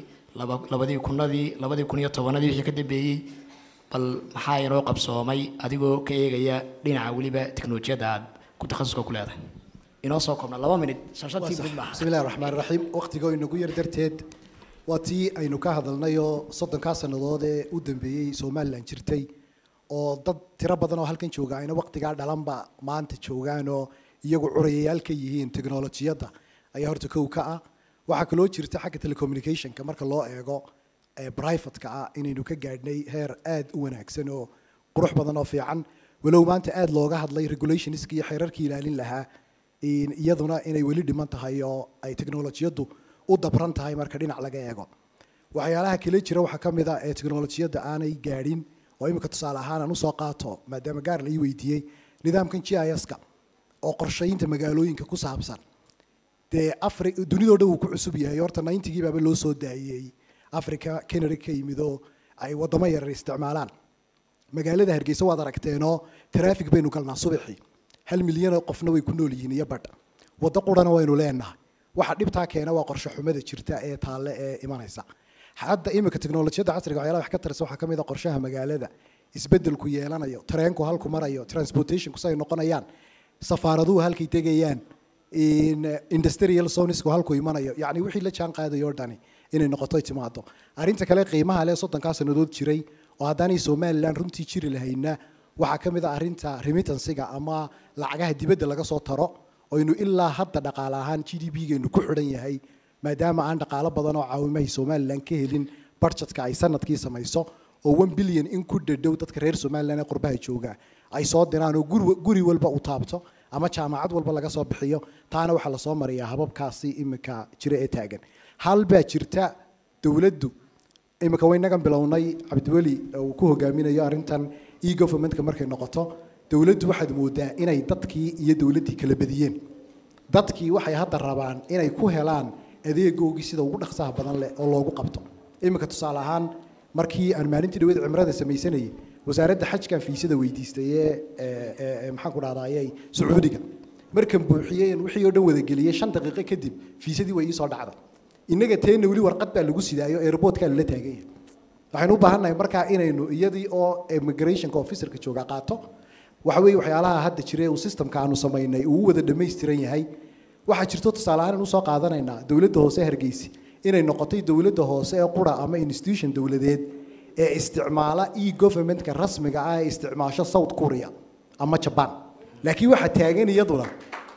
2010 wixii ka dambeeyay bal maxaa inoo qabsoomay adigoo ka eegaya dhinaca waliba teknolojiyada aad ku takhasuska ku leedahay inoo soo koobna 2 minute shashatii mid maaha bismillaahir rahmaanir rahiim waqtiga inagu yar darteed waatii aynu ka hadalnay oo 30 sanadood ee u dambeeyay Somaliland jirtay oo dad tiro badan oo halkan jooga ayna waqtiga dhalanba maanta joogaan oo iyagu curayaal ka yihiin teknolojiyada ayaa horta kow ka ah waxa kale oo jirta xagga telecommunication-ka marka loo eego private-ka inaynu ka gaadhnay heer aad u wanaagsan oo qurux badan oo fiican walow maanta aad looga hadlay regulations-kii iyo xeerarkii ilaalin lahaa iyaduna inay weli dhiman tahay oo ay teknolojiyadu u dabran tahay marka dhinac laga eego waxyaalaha kale jira waxa ka mid ah ee teknolojiyada aanay gaadhin oo imika tusaale ahaan aan u soo qaato maadaama gaar la ii weydiiyey nidaamkan GIS-ka oo qorshaynta magaalooyinka ku saabsan dee dunidoo dhan uu ku cusub yahay horta 90gii baaba loo soo daayey Africa Canada ka yimid oo ay wadamo yar isticmaalaan magaalada Hargeysa waad aragteenoo traffic baynu galnaa subaxii 1 milyan oo qofna way ku nool yihiin iyo badh wada qurana waynu leenahay waxa dhibtaa keena waa qorshe xumada jirta ee taalle ee imanaysa hadda imika teknolojiyada casriga waxyaalaha wax ka tirsan waxa kamid ah qorshaha magaalada isbedelku yeelanayo tareenku halku marayo transportationku say noqonayaan safaaraduhu halkay tegayaan industrial zonesku halku imanayo yani wixii la jaan qaadayo dhani inay noqoto timaado arinta kale qiimaha leh 30 sanadood jiray oo haddaanay Somaliland runtii jiri lahayna waxa kamid ah arinta remittance-ga ama lacagaha dibadda laga soo taro oo inuu ilaa hadda dhaqaale ahaan GDP-geenu ku xidhan yahay maadaama aan dhaqaale badan oo caawimaha Somaliland ka helin budgetka ay sanadkii samayso oo 1 billion in ku dhadhow dadka reer Somaliland ee qurbaha jooga ay soo diraan oo guri walba u taabto ama jaamacad walba laga soo bixiyo taana waxa la soo mariyaa hababkaasi imika jira ee taagan hal baa jirta dawladdu imika waynagan bilownay cabdiweli uu ku hogaaminayo arrintan e-governmentka markay noqoto dawladdu waxaad moodaa inay dadkii iyo dawladdii kala badiyeen dadkii waxay hadda rabaan inay ku helaan adeegoogii sida ugu dhaqsaha badan leh oo loogu qabto imika tusaale ahaan markii aan maalintii dhaweed cimrada samaysanayay wasaaradda xajkan fiisada weydiistay ee maxaan ku dhahdaayay sacuudiga markan buuxiyeen wixii oo dhan wada geliyay 5 daqiiqo kadib fiisadii way ii soo dhacday inaga teena wali warqad baa lagu sidaayo airportka la taagay waxaan u baahanahay markaa inaynu iyadii oo immigration officerka jooga qaato waxa weeye waxyaalaha hadda jiray oo systemka aanu sameynay uu wada dhameystiran yahay waxa jirto tusaale ahaan u soo qaadanaynaa dawladda hoose Hargeysa inay noqotay dawladda hoose ee qura ama institution dawladeed ee isticmaala e-governmentka rasmiga ah ee isticmaasho South Korea ama Japan laakiin waxa taagan iyaduna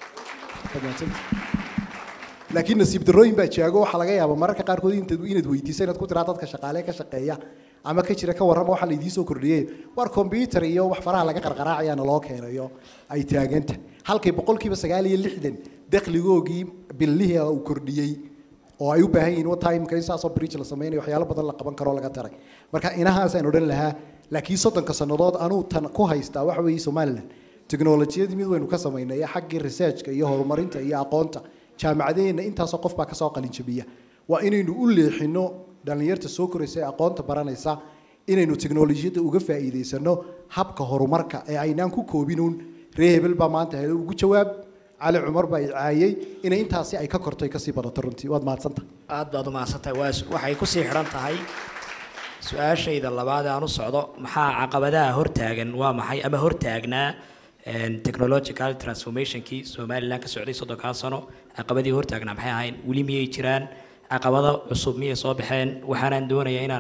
laakiin nasiib darooyin baa jaago waxa laga yaabaa mararka qaar kood inaad weydiisay inaad ku tiraado dadka shaqaale ka shaqeeya ama ka jira ka warrama waxa la idin soo kordhiyay war computer iyo wax faraha laga qarqaraacayana loo keenayo ay taaganta halkay 960 dakhligoogii billihi uu kordhiyay oo ay u baahan yihiin oo time ka insaasoo bridge la sameeyo waxyaalo badan la qaban karo laga taray marka inahaas aan odhan lahaa laakiin 30 sanadood anuu tan ku haystaa waxa weeye Soomaaliland teknolojiyada mid waynu ka sameynay xagga researchka iyo horumarinta iyo aqoonta jaamacadeena intaas qof baa ka soo qalin jabiya waa inaynu u leexino dhalinyarta soo koraysa aqoonta baranaysa inaynu teknolojiyada uga faa'iideysano habka horumarka ee aynaan ku koobinuun reebel ba maanta helo ugu jawaab علي عمر باي عايي إن أنت هسي أي ككرتي كسي بدو ترنتي واد ما تصنت aad baad u mahadsantahay waxay ku sii xiran tahay su-aashayda labaad aan u socdo maxaa caqabadaha hortaagan waa maxay ama hortaagnaa technological transformationkii Somaliland ka socday 30 sano caqabadii hortaagnaa maxay ahayn weli miyay jiraan caqabado cusub miyay soo baxeen waxaan doonayaa inaan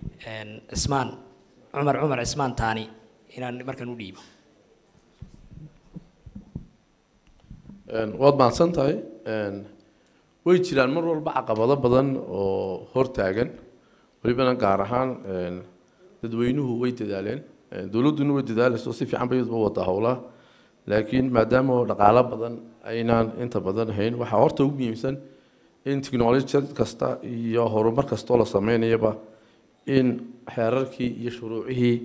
Cumar Cismaan Taani inaan markan u dhiibo waad mahadsan tahay way jiraan mar walba caqabado badan oo hortaagan walibana gaar ahaan dadweynuhu way dadaaleen dawladduna way dadaalayso si fiican bay u wada hawlaha laakiin maadaama dhaqaale badan aynaan inta badan hayn waxa horta ugu muhiimsan in technology kasta iyo horumar kasta oo la sameeynayaba in xeerarkii iyo shuruucihii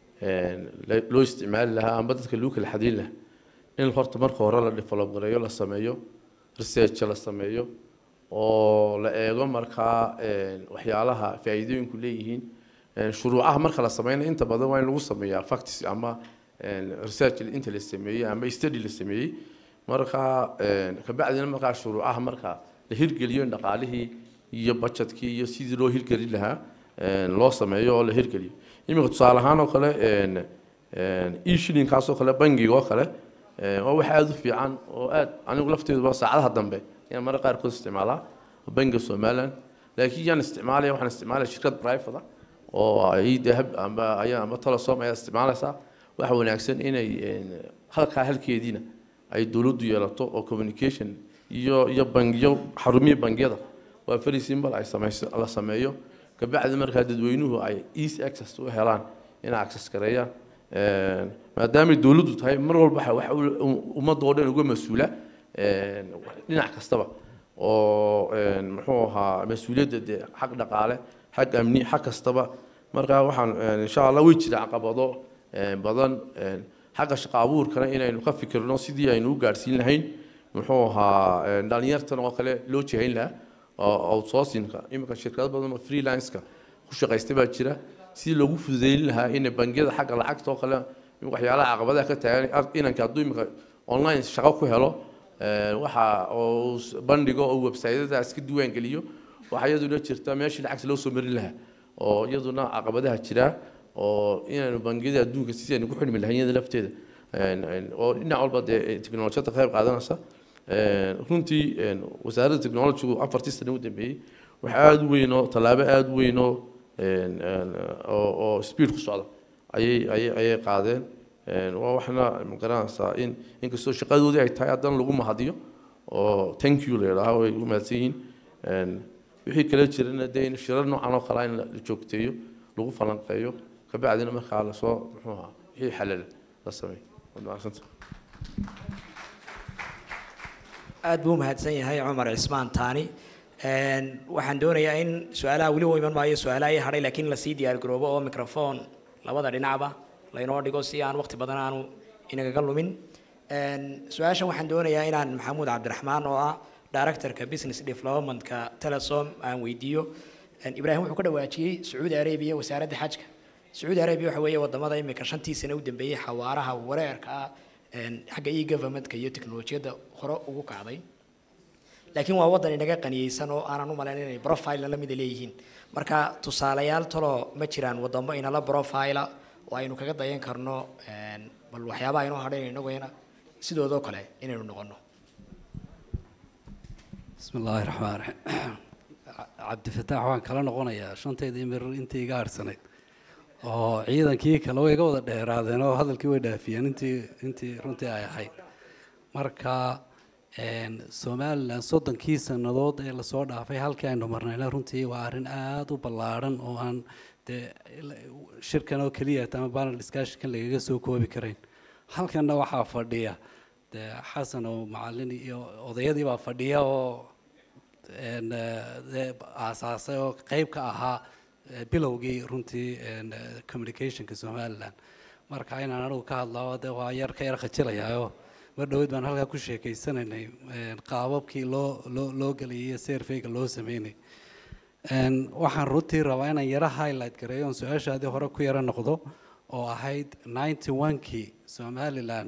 loo isticmaali lahaa ama dadka loo kala xadiin lahaa in horta marka hore la develop gareeyo la sameeyo research la sameeyo oo la eego markaa waxyaalaha faa'iidooyinku leeyihiin shuruucaha marka la sameeyo inta badan waa in lagu sameeyaa facts ama research inta la sameeyay ama study la sameeyay marka ka bacdina marka shuruucaha marka la hirgeliyo dhaqaalihii iyo budgetkii iyo sidii loo hirgelin lahaa loo sameeyo oo la hirgeliyo imika tusaale ahaan oo kale e-shilling kaas oo kale bangiga oo kale oo waxa aad u fiican oo aad anigu lafteedu saacadaha dambe inaan marka qaar ku isticmaalaa bangiga Somaliland laakiin yaan isticmaalaya waxaan isticmaalaa shirkad private oo ay dahab ama Telesom ay isticmaalaysaa waxa wanaagsan inay halkeediina ay dawladdu yeelato oo communication iyo bangiyo xarumiye bangiyada waa very simple ay la sameeyo ka bacdi marka dadweynuhu ay easy access u helaan in access gareeyaan maadaama dawladdu tahay mar walba waxa ummadda oo dhan uga mas'uula dhinac kastaba oo muxuu ahaa mas'uuliyadda xaq dhaqaale xaq amni xaq kastaba marka waxaan insha Allah way jira caqabado badan xagga shaqo abuurkana inaynu ka fikirno sidii aynu u gaarsiin lahayn muxuu ahaa dhalinyartan oo kale loo jeeyn lahaa outsourcingka imika shirkado badan oo freelance-ka ku shaqaystay baa jira si loogu fududeyn lahaa in bangiyada xagga lacagta oo kale waxyaalaha caqabadaha ka taagan inanka hadduu imika online shaqo ku helo waxa oo bandhigo oo website-yada iska diiwaan geliyo waxa iyaduna jirta meeshii lacagta loo soo marin lahaa oo iyaduna caqabadaha jira oo inaynu bangiyada adduunka sidii aynu ku xidhmi lahayn lafteeda oo dhinac walba teknolojiyada qayb qaadanaysa runtii wasaaradda technology-gu 4 sano u dambeeyay waxa aad u weyn oo talaabo aad u weyn oo speed ku socda ayay qaadeen waa waxna ma garanaysaa inkastoo shaqadoodii ay tahay haddana lagu mahadiyo oo thank you la yidhaaho way u mahadsan yihiin wixii kala jirana dee in shirar noocan oo kale in la joogteeyo lagu falanqeeyo ka bacdina markaa lasoo muxuu ahaa wixii xalal la sameeyo waad mahadsantahay aad buu mahadsan yahay Cumar Cismaan Taani waxaan doonayaa in su-aalaha weli u iman maayo su-aalaha ay hadhay laakiin lasii diyaar garoobo oo microphone labada dhinacba laynoo dhigo si aan waqti badan aanu inagaga lumin su-aashan waxaan doonayaa inaan maxamuud cabdiraxmaan oo ah directorka business developmentka telesom aan weydiiyo ibraahim wuxuu ka dhawaajiyey sacuudi arabia wasaaradda xajka sacuudi arabia waxa weeye wadamada imika 5 sano u dambeeyay xawaaraha wareerka ah xagga e-governmentka iyo teknolojiyadda hore ugu kacday laakiin waa wadan inaga qaniyeysan oo aanan u malayn inay profile la mid leeyihiin marka tusaalayaal talo ma jiraan wadamo inala profile oo aynu kaga dayan karno bal waxyaabaha inoo hadhayn inaguna sidoo kale inaynu noqono bismillaahi raxmaani raxiim cabdifataax waan kala noqonayaa shanteedii mir intii iga harsaneyd oo ciidankii kale way iga wada dheeraadeen oo hadalkii way dhaafiyeen intii runtii ay ahayd marka somalilan 30 sannadood ee lasoo dhaafay halkii aynu marnayna runtii waa arrin aada u ballaadhan oo aan dee shirkan oo keliya ama panel discussion lagaga soo koobi karayn halkanna waxaa fadhiya dee xasan oo macallin iyo odayadii baa fadhiya oo aasaasay oo qayb ka ahaa bilowgii runtii communicationka somalilan marka inaan anigu ka hadlaa dee waa yar khajilayaayo mar dhaweyd baan halkaa ku sheekaysanaynay qaababkii loo gelayay surveyga loo sameynay waxaan runtii rabaa inaan yara highlight gareeyo oon su-aashaadii hore ku yara noqdo oo ahayd 91kii somalilan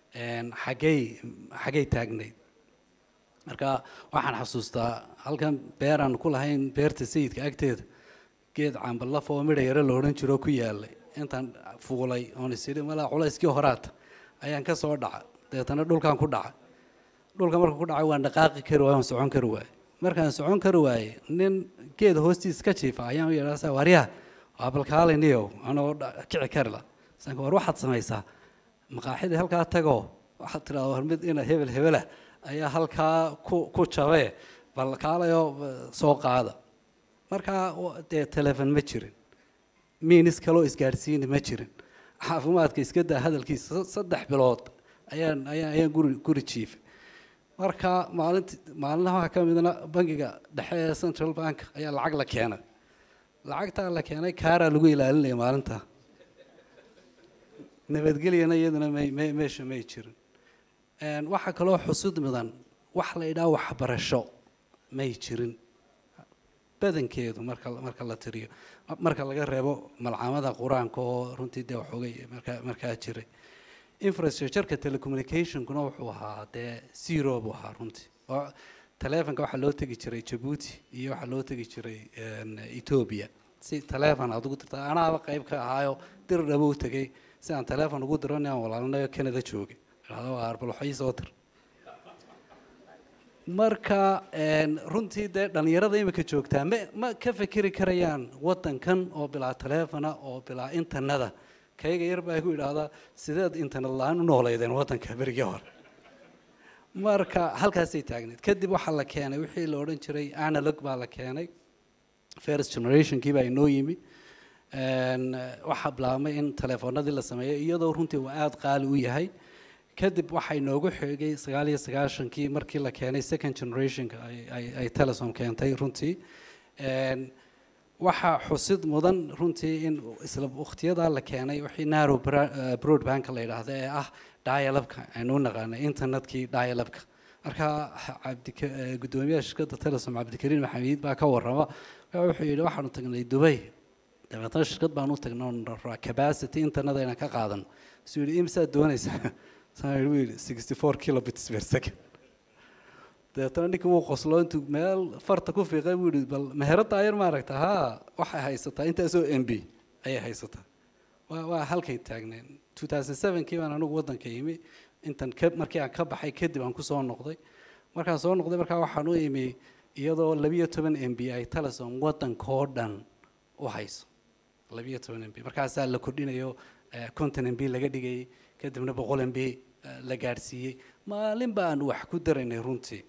xaggay taagnayd marka waxaan xasuustaa halkan beeraan ku lahayn beerta sayidka agteeda geed cambalaf oo midha yare la odhan jiro ku yaalay intaan fuulay oon isidhi malaa culayskii horaata ayaan ka soo dhaca deetana dhulkaan ku dhaca dhulka marka ku dhacay waan dhaqaaqi kari waay waan socon kari waaye markaan socon kari waaye nin geed hoostiis ka jiifa ayaan u yidhahdaa waryaha waa balkaaliniyow anoo kici kari la sanka war waxaad samaysaa maqaaxidii halkaa tagoo waxaad tidhahdaa war mid ina hebela ayaa halkaa ku jabee bal kaalayoo soo qaada markaa dee telefon ma jirin miinis kaloo isgaadhsiini ma jirin caafimaadka iska daa hadalkiisa 3 bilood ayaan guri jiifay marka maalinaha waxaa ka midna bangiga dhexe ee central bank ayaa lacag la keenay lacagtaa la keenay kaaraa lagu ilaalinaya maalinta nabadgelyana iyaduna meesha may jirin waxaa kaloo xusud mudan wax la idhaa waxbarasho may jirin badankeedu marka la tiriyo marka laga reebo malcamada qur-aanka oo runtii dee waxoogay markaa jiray infrastructureka telecommunicationkuna wuxuu ahaa dee zero buu ahaa runtii oo taleefonka waxaa loo tegi jiray jabuuti iyo waxaa loo tegi jiray ethiopia si taleefon aad ugu dirtaa anaaba qayb ka ahaayo dir dhabo u tegay si aan taleefon ugu diro aan walaalinayo canada joogay arbaloxay soo dir marka runtii dee dhalinyarada imika joogtaa ma ka fikiri karayaan wadankan oo bilaa taleefona oo bilaa interneta kayga yar baa ku idhaahdaa sideed internet la-aan u nooleydeen wadanka berigii hore marka halkaasay taagneed kadib waxaa la keenay wixii la odhan jiray analog baa la keenay first generationkii baa inoo yimi waxaa bilaabmay in taleefonadii la sameeyo iyadoo runtii uu aada qaali u yahay kadib waxay noogu xigay 99kii markii la keenay second generationka ay telesom keentay runtii waxaa xusid mudan runtii in isla waqtiyadaa la keenay wixii narrow broadbandka la yidhaahdo ee ah dialabka aynu u naqaanay internetkii dialabka marka gudoomiyaha shirkadda telesom cabdikariin maxamed baa ka warrama wuxuu yidhi waxaanu tagnay dubay dabeetana shirkad baan u tagnay capacity internet aynan ka qaadano isuu yidhi imsaad doonaysaa 64 kilobits per second deetana ninka wuu qoslo intuu meel farta ku fiiqay buu yidhi bal meherada ayar maaragta haa waxay haysataa intaasoo mb ayay haysataa waa halkay taagneen 2007kii baan anigu waddanka yimi intan markii aan ka baxay kadib aan kusoo noqday markaan soo noqday markaa waxaan u imi iyadoo 12 mb ay telesom waddankoo dhan u hayso 12 mb markaasaa la kordhinayo 50 mb laga dhigayay kadibna 100 mb la gaadhsiiyey maalin baan wax ku daraynay runtii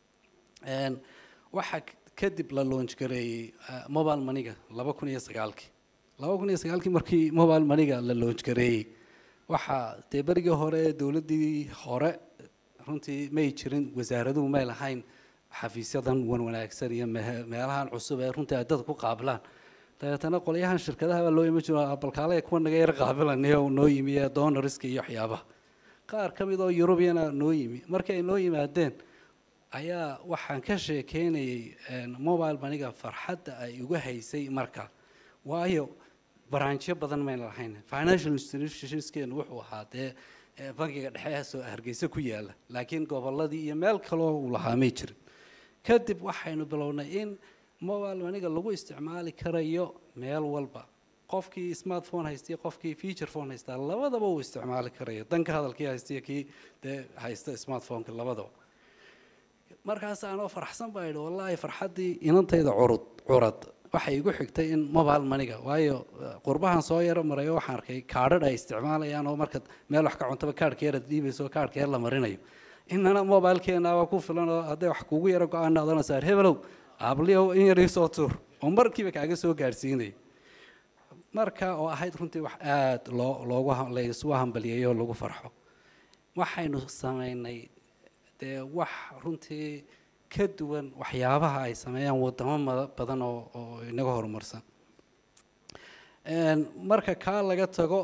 waxaa kadib la launch gareeyey mobile moneyga 2009kii markii mobile moneyga la launch gareeyey waxaa dee berigii hore dowladdii hore runtii may jirin wasaaraduhu may lahayn xafiisyadan wanaagsan iyo meelahan cusub ee runtii ay dadka ku qaabilaan dabeetana qolyahan shirkadaha baa loo imi jiro balkaale kuwa naga yar qaabilanayo noo yimi ee doonariska iyo waxyaabaha qaar ka mid oo Europeana noo yimi markay noo yimaadeen ayaa waxaan ka sheekeynayay mobile money-ga farxadda ay ugu haysay marka waayo branchyo badan ma lahayn financial institutions-keenu wuxuu ahaa dee bangiga dhexe soo Hargeysa ku yaala laakiin gobolladii iyo meel kale oo lahaa ma jirin kadib waxaynu bilownay in mobile money-ga lagu isticmaali karayo meel walba qofkii smartphone haystay qofkii feature phone haysta labadaba uu isticmaali karayo danka hadalkii haystay kii haysta smartphone-ka labadaba markaas aanoo faraxsan baa idhi wallahi farxadii inantayda curad waxay igu xigtay in mobile money-ga waayo qurbahan soo yaro marayo waxaan arkay kaadhadh ay isticmaalayaan oo marka meel wax ka cuntaba kaadhka yar dhiibayso kaadhka yar la marinayo inana mobile-keenaaba ku filan oo hadday wax kugu yaro go-aan noqdana saar hebelow aabliyow in yar soo tuur oo markiiba kaaga soo gaarsiinay marka oo ahayd runtii wax aad laysu hambaliyeeyo oo lagu farxo waxaynu sameynay dee wax runtii ka duwan waxyaabaha ay sameeyaan wadamo badan oo inaga horumarsan marka kaa laga tago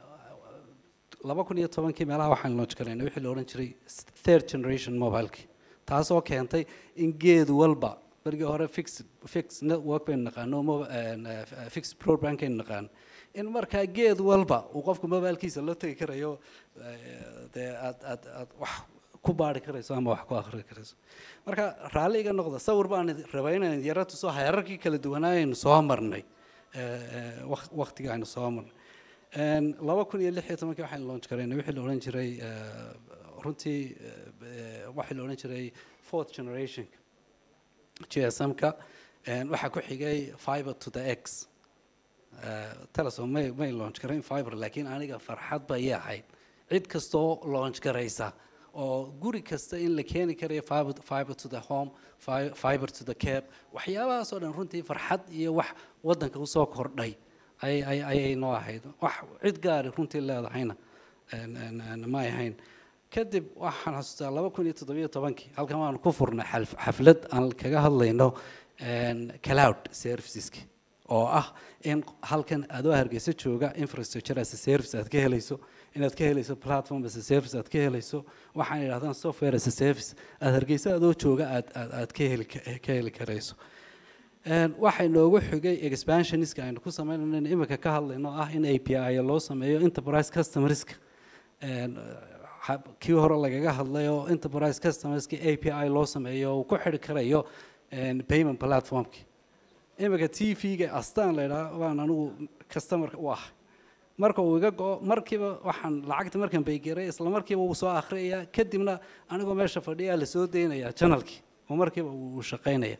2010 meelaha waxaan launch gareynay wixii la oran jiray third generation mobile-ki taasoo keentay in geed walba berigii hore fixed network baynu naqaano fixed broadband kaynu naqaano in markaa geed walba uu qofku mobilkiisa la tegi karayo dee aad wax ku baari karayso ama wax ku akhri karayso marka raalliga noqda sawir baan rabay inaan yara tuso heerarkii kala duwanaayeen soo marnay waqtiga aynu soo marnay 2016 waxaan launch gareynay wixii la oran jiray runtii waxaa la oran jiray fourth generation GSM-ka waxa ku xigay fiber to the X telesom may launch gareyn fiber laakiin aniga farxad bay ahayd cid kasta oo launch garaysa oo guri kasta in la keeni karayo fiber to the home fiber to the cab waxyaabahaas oo dhan runtii farxad iyo wax wadanka u soo kordhay ay noo ahayd wax cid gaar runtii leedahayna ma ahayn kadib waxaan xasuustaa 2017 halkan waan ku furnay xaflad aan kaga hadlayno cloud serviceski oo ah in halkan aad oo Hargeysa jooga infrastructure as a service aad ka helayso inaad ka helayso platform as a service aad ka helayso waxaan yiraahdaan software as a service aad Hargeysa aad oo jooga aad ka heli karayso waxay noogu xigay expansioniska aynu ku sameynayno imika ka hadlayno ah in API loo sameeyo enterprise customerska kii hore lagaga hadlayo enterprise customerska API loo sameeyo oo ku xiri karayo payment platformki imika TV-ga astaan leeyahay waan anigu customer-ka u ah marka uu iga go markiiba waxaan lacagta markan bay garay isla markiiba uu soo akhriyaa kadibna anigoo meesha fadhiya la soo deynaya channelki oo markiiba uu shaqeynaya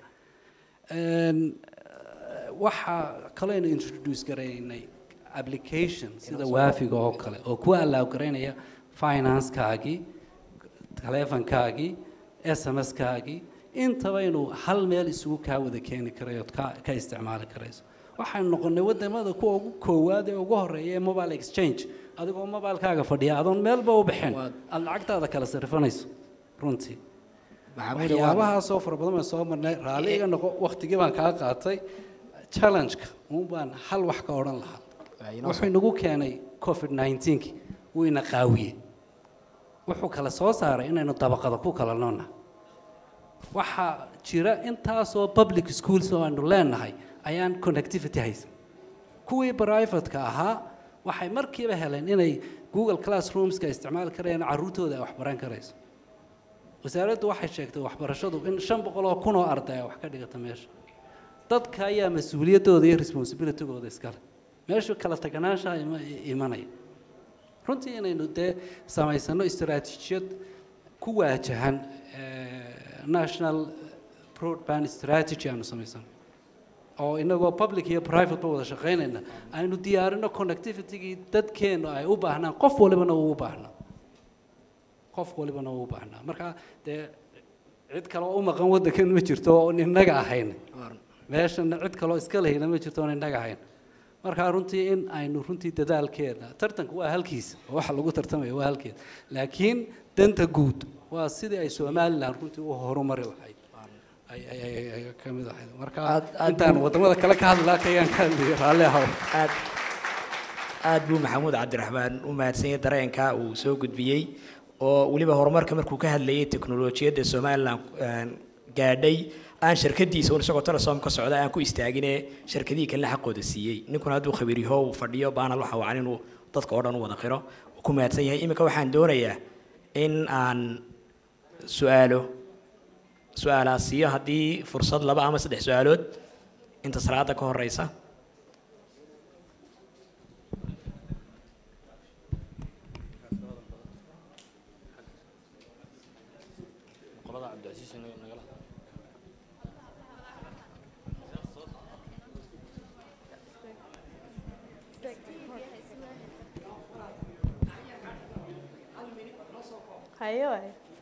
waxa kale in introduce gareynay application sida waafiga oo kale oo ku allow gareynaya finance-kaagi telefonkaagi SMS-kaagi intaba inuu hal meel isugu kaa wada keeni karayo ka isticmaali karayso waxaan noqonay wadamada kuwa ugu koowaad ee ugu horeeya mobile exchange adigoo mobile-kaaga fadhiya adoon meelba u bixin aad lacagtaada kala sarrifanayso runtii waxyaabahaasoo fara badan baan soo marnay raalliga noqo waqtigii baan kaa qaatay challenge-ka uun baan hal wax ka odhan lahaa wuxuu inagu keenay COVID-19 wuu ina qaawiyey wuxuu kala soo saaray inaynu dabaqada ku kala noonna waxaa jira intaasoo public schools oo aynu leenahay ayaan connectivity haysan kuwii private-ka ahaa waxay markiiba heleen inay Google Classrooms-ka isticmaali karayaan carruurtooda ay wax baran karayso wasaaraddu waxay sheegtay waxbarashadu in 500,000 oo arday wax ka dhigata meesha dadka ayaa mas'uuliyadooda iyo responsibility-gooda iska leh meesha kala taganaansha imanaya runtii inaynu dee samaysano istaraatiijiyad ku waajahan national broadband strategy aanu samaysano oo inagoo public iyo private ba wada shaqeynayna aynu diyaarino connectivity-gii dadkeenu ay u baahnaan qof walibana uu u baahnaa marka dee cid kale oo u maqan waddankan ma jirto oo innaga ahayn meeshana cid kale oo iska lehina ma jirto oo innaga ahayn marka runtii in aynu runtii dadaalkeeda tartanku waa halkiisa waxa lagu tartamayo waa halkeeda laakiin danta guud waa sidii ay Soomaaliland runtii u horumari lahayd ay ka mid ahayd marka aad intaan wadamada kale ka hadlaa kayaan ka hadlayay raalli ahaw aad buu maxamuud cabdiraxmaan u mahadsanyahay dareenka uu soo gudbiyey oo weliba horumarka markuu ka hadlayay teknolojiyadda Soomaaliland gaadhay aan shirkadiisa oo isagoo Telesom ka socda aan ku istaagine shirkadii kale xaqooda siiyay ninkuna haduu khabiir yahay oo fadhiyo baana waxa waa inuu dadka oo dhan u wada qiro ku mahadsan yahay imika waxaan doonayaa in aan su'aalaasiyo haddii fursad 2 ama 3 su'aalood inta salaada ka horeysa أيوة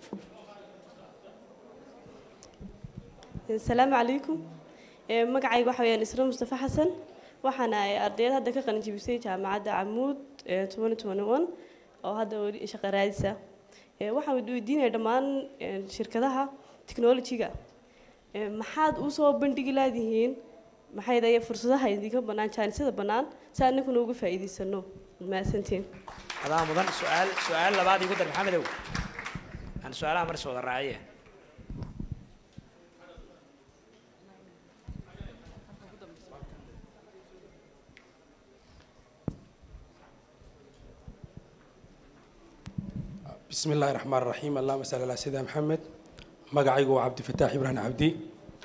السلام عليكم مقعي وحوي نسرة مصطفى حسن وحنا أرديت هذا كقن جبسي جامعة عمود 2021 أو هذا شقة رئيسة وحنا ودينا دمان شركتها تكنولوجيا محد أوصل بندقي لهذين محد أي فرصة هاي ذيك بنان كان سيد بنان سألنا نوقف في أيدي السنو ما سنتين هذا مدن سؤال لبعض يقول محمد أو أنا سؤال أمر سؤال الرعية بسم الله الرحمن الرحيم اللهم صل على سيدنا محمد مقعيقو عبد الفتاح إبراهيم عبدي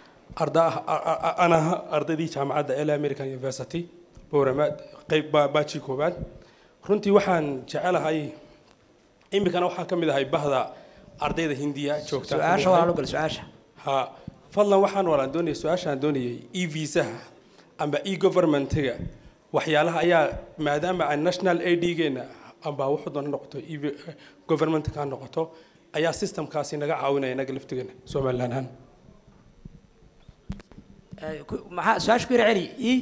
أنا أرددي جامعة إلى أمريكان يونيفرسيتي بورما قيب باتشي كوبان runtii waxaan jecelahay imikana waxaa ka mid ahay bahda ardayda hindiya joogta su'aasha waa loo gal su'aasha ha fadlan waxaan walaan doonayay su'aashaan doonayay e-visa amba e-government-ga waxyaalaha ayaa maadaama ay national ID-geena amba wuxuu doon noqoto government-ka noqoto ayaa systemkaasi naga caawinaya naga laftigeena Soomaaliland maxaa su'aashu ku yiri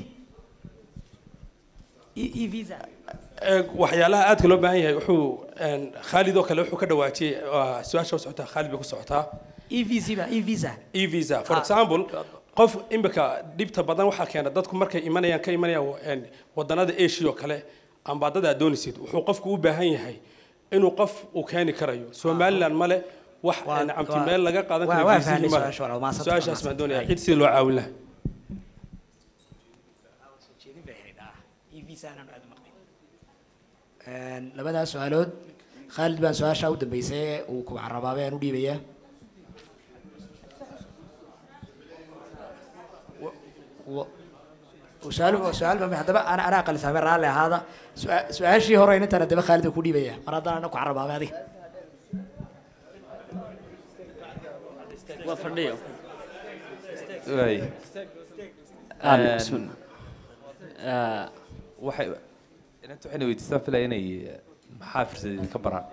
e-visa waxyaalaha aadka loo baahan yahay wuxuu Khalid oo kale wuxuu ka dhawaajiyay su'aasha socota Khalid bay ku socotaa e-visa for example qof imika dibta badan waxa keena dadku markay imanayaan wadanada Asia oo kale amba dad adoonisid wuxuu qofku u baahan yahay inuu qof uu keeni karayo Soomaaliland male wax amti meel laga qaadan karo su'aashaas ma doonaya cid si loo caawin lahaa labada su'aalood Khalid baan su'aasha u dambeysay uu ku carabaabay aan u dhiibaya وسؤال ما هذا أنا أقل سامر على هذا سؤال شيء هو رأينا ترى دبا خالد كودي بيا مرة أنا كعرب هذه وفرديو بسم الله waxay inta waxay weydiistaan filay inay maxaa fursadii ka baraan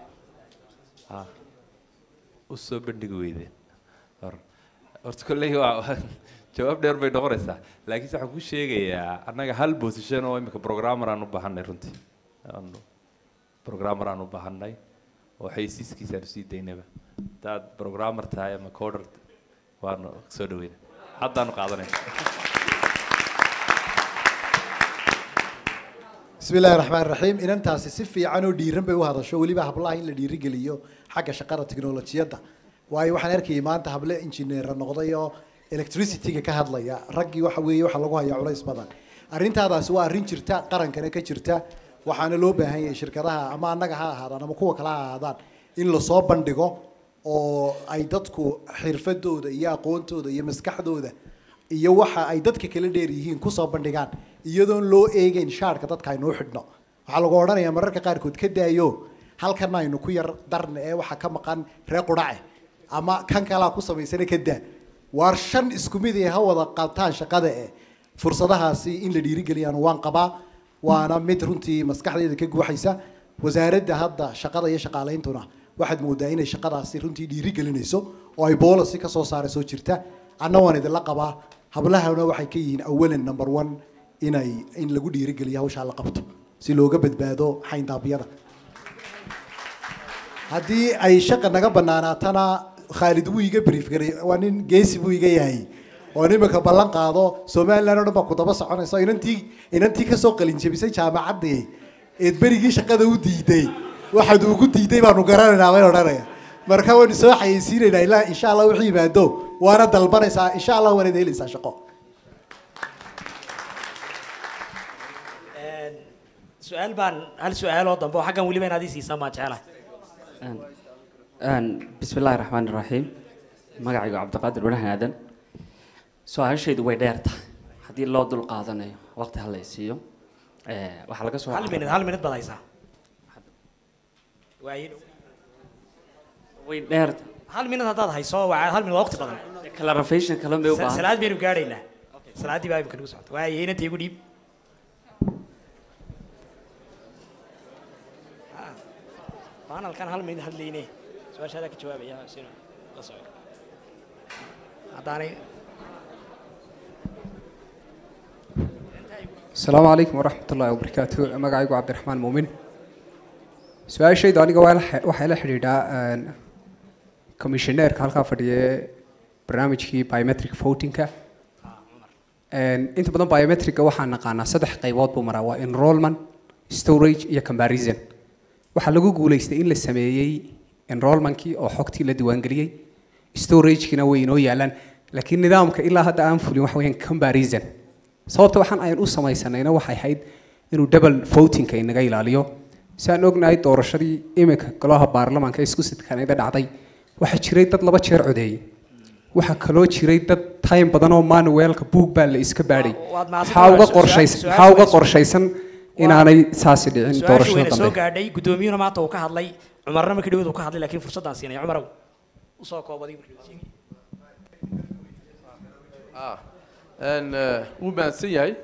u soo bandhigi weydeen horta kolley waa jawaab dheer bay noqonaysaa laakiin waxaan ku sheegayaa annaga hal position oo imika programmer aan u baahanay runtii programmer aan u baahanay oo xaysiiskiisa aan sii daynaba dad programmer tahay ama coder waan soo dhaweynaa haddaan qaadanayna بسم الله الرحمن الرحيم إن أنت سيفي عنو ديرن بوهذا شو اللي بحبله إن اللي رجليه حاجة شقارة تكنولوجيا ده وأي واحد يركي ما أنت حبله إنجنير النقطية إلكتريسيتي كهذا يا رجي وحوي وحلقوها يا علايس بدن أرنت هذا سواء أرنت شرتا قرن كنا كشرتا وحنا لو بهاي شركتها أما أنك هذا أنا مكوك لا هذا إن لو صاب بندقه أو أي دتكو حرفته ده يا قونته ده يمسكحده ده iyo waxa ay dadka kala dheer yihiin ku soo bandhigaan iyadoon loo eegayn shaarka dadka ay noo xidhno waxa lagu oranayaa mararka qaar kood ka daayo halkan aynu ku yar darna ee waxa ka maqan reer qurace ama kan kala ku sameeysan ka daa war shan isku mid ah wada qabtaan shaqada ee fursadahaasi in la dhiiri galiyaan waan qabaa waana mid runtii maskaxdeeda ka guuxaysa wasaaradda hadda shaqada iyo shaqaaleyntuna waxaad moodaa inay shaqadaasi runtii dhiiri galinayso oo ay policy ka soo saarayso jirta anna waan idin la qabaa hablahana waxay ka yihiin awalan number 1 in lagu dhiiri galiyo hawsha la qabto si looga badbaado xayndaabyada haddii ay shaqa naga banaanaatana khaalid wuu iga brief garay waa nin geesi buu iga yahay oo nimanka ballan qaado Soomaaliland oo dhan baa ku daba soconayso inantii ka soo qalin jabisay jaamacadii eed berigii shaqada u diiday waxaad ugu diiday baanu garanaynaa way odhanaya marka waan soo xayeysiinaynaa ilaa insha Allah wixii yimaado waana dalbanaysaa insha Allah waana helaysaa shaqo سؤال بان هل سؤال أو ضمبو حقا ولي بين هذه سيسا ما تعالى بسم الله الرحمن الرحيم مقعي عبد القادر ونحن هذا سؤال شيء دوي ديرتا هذه الله دول قاضنا وقت هلا يسيو وحلقة سؤال هل من بلايسا وين وين ديرتا هل من هذا هاي صو هل من وقت بدل كلارفيشن كلام بيوبا سلاد بينو قارينا سلاد دي باي بكنو سعد وين هنا تيجو ديب أنا كان هل من هالليني سؤال هذا كجواب يا سينا قصير أعطاني السلام عليكم ورحمة الله وبركاته مقعي عبد الرحمن مؤمن سؤال شيء داني قوي وحيل حريدا كوميشنير كهالكا فديه برنامج كي بايومتريك فوتينج انت بدون بايومتريك waxaan naqaanaa saddex qaybood buu maraa waa enrollment storage iyo comparison waxa lagu guuleystay in la sameeyay enrollment-kii oo xogtii la diiwaan galiyay storage-kina way inoo yaalaan laakiin nidaamka ilaa hadda aan fulin wax weeyaan comparison sababta waxaan ayaan u samaysanayna waxay ahayd inuu double voting-ka inaga ilaaliyo si aan ognahay doorashadii imika golaha baarlamaanka isku sidkanayda dhacday waxa jiray dad laba jeer codeeyay waxa kaloo jiray dad time badan oo manuelka book baa la iska baadhay waxa uga qorshaysan inaanay saasi dhicin doorashada dambe soo gaadhay gudoomiyuna maanta uu ka hadlay Cumarna markii dhow uu ka hadlay laakiin fursadaan siinay Cumar u soo koobay markii uu baahan yahay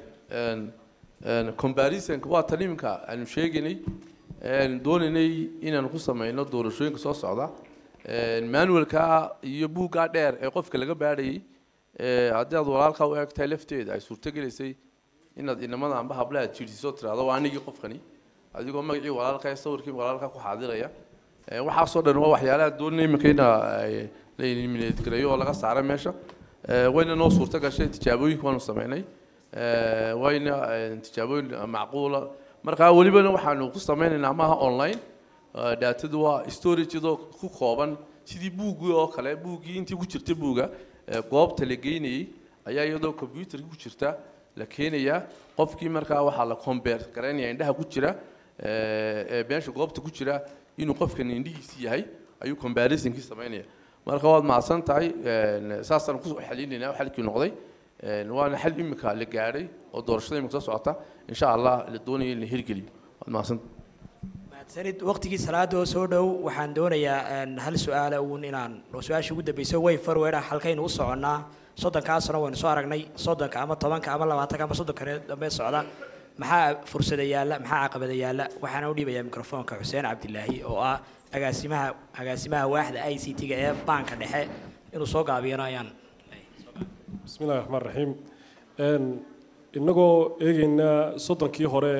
comparison waa taliimka aan sheegnay dooninay inaan ku sameeyno doorashooyinka soo socda manuelka iyo buuga dheer ee qofka laga baadhayay haddii aad walaalka u eegtay lafteeda ay suurto gelisay inaad inamada amba hablaha jiirsiiso tiraado waa anigii qofkani adigoo magacii walaalka sawirkii walaalka ku xaadiraya waxa soo dhan waa waxyaalaha doonay iminka la eliminate gareeyo oo laga saaray meesha wayna noo suurto gashay tijaabooyin waanu sameynay wayna tijaabooyin macquula marka waliba waxaanu ku sameynaynaa maaha online daatada waa storage-do ku kooban sidii buugii oo kale buugii intii ku jirtay buuga goobta la geynayay ayaa iyadoo computer ku jirta la keenaya qofkii markaa waxa la compare gareynaya indhaha ku jira beesha goobta ku jira inuu qofkan indhihiisa yahay ayuu comparison-kii sameynaya marka waad macsan tahay saasaan ku xalinayna xalkii noqday waana xal imika la gaaray oo doorashada imika soo socota insha Allah la doonayo in la hirgeliyo waad macsan سند وقتك سلاد وسودو وحن دونيا هل سؤال ونينان وسؤال شو قد بيسوي فرويرا حلقين وصعنا صدق كاسرنا ونسوارقني صدق كأما طبعا كأما لا كأما صدق كريد لما صعدا محا فرصة ديالا محا عقبة ديالا وحنا ودي بيا ميكروفون كحسين عبد الله أو أقاسمها واحد أي سي تيجي بانك نحى إنه صوغا بينا يان بسم الله الرحمن الرحيم إنه إيجينا صدق كي هراء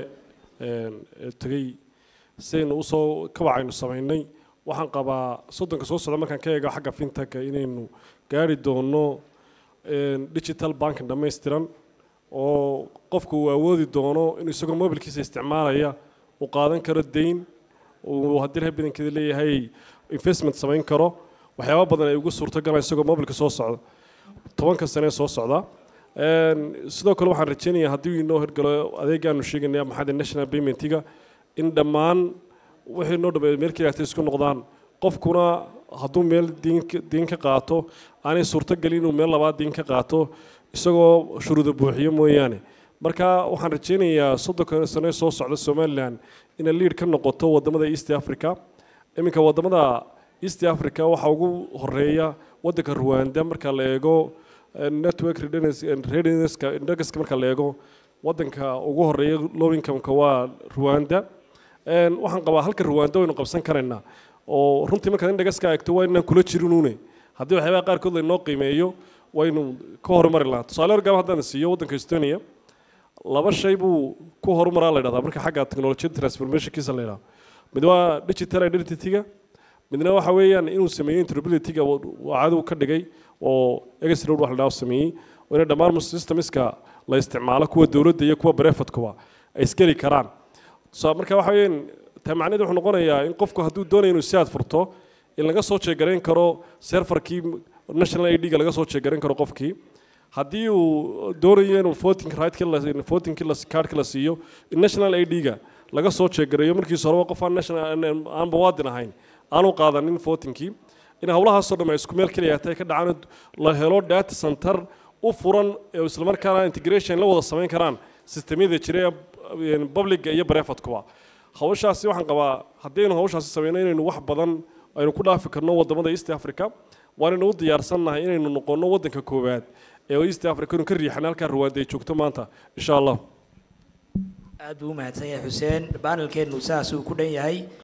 تجي سين وصو كوعين سميني وحن قبا صدق كسوس لما كان كيجا حاجة فينتك إنه قاري دونه ديجيتال بانك دميسترن أو قفكوا وودي دونه إنه يسوق موبيل كيس استعمالية وقادن كردين وهديرها بين كذا اللي هي investment سمين كرو وحيوان بدنا يقول صورته كمان يسوق موبيل كسوس صعد طبعا كسنة صوص صعدة sidoo kale waxaan rajeynayaa haddii uu inoo hirgalo adeegaanu sheegaynaa maxamed national payment-iga in dhammaan wixii noo dhameeyay meel kale isku noqdaan qofkuna hadduu meel diin ka qaato aanay suurto gelin inuu meel labaad diin ka qaato isagoo shuruudo buuxiyo mooyaane marka waxaan rajeynayaa 30 sano soo socda Somaliland inay lead ka noqoto wadamada East Africa iminka wadamada East Africa waxa ugu horeeya wadanka Rwanda marka la eego network readiness ka index marka la eego wadanka ugu horeeya low income ka waa Rwanda waxaan qabaa halka Rwanda waynu qabsan kareynaa oo runtii marka index ka eegto waa inaan kula jirinuune haddii waxyaabo qaar kood la inoo qiimeeyo waynu ka horumari lahaa tusaale gaar haddaan siiyo wadanka Estonia laba shay buu ku horumaraa la yiraahdaa marka xagga technology transformation kiisa la yiraahdo mid waa digital identity-ga midna waxa weeyaan inuu sameeyo interoperability-ga cadow ka dhigay oo exroad wax la dhaho sameeyey oo inay dhammaan systemska la isticmaalo kuwa dowladda iyo kuwa brefatkuba ay iskeli karaan marka waxa weeyaan macnaheedu wuxuu noqonayaa in qofku hadduu doonayo inuu siyaad furto in laga soo jeegarayn karo serverkii national ID-ga laga soo jeegarayn karo qofkii haddii uu doonayo inuu voting cardka la siiyo in national ID-ga laga soo jeegareeyo markiisa horeba qof aan bawaadin ahayn aanu qaadanin votingkii in howlahaasoo dhan ay isku meel keliya tahay ka dhacaan la helo data center u furan ee isla markaana integration la wada samayn karaan systemyada jira ee public iyo privateku hawshaasi waxaan qabaa haddaynu hawshaasi sameeyno inaynu wax badan aynu ku dhaafi karno wadamada East Africa waanaynu u diyaarsannahay inaynu noqono wadanka koowaad ee East Africa ka riixan halka Rwanda ay joogto maanta insha Allah aad buu mahadsan yahay Xuseen panelkeenu saas uu ku dhan yahay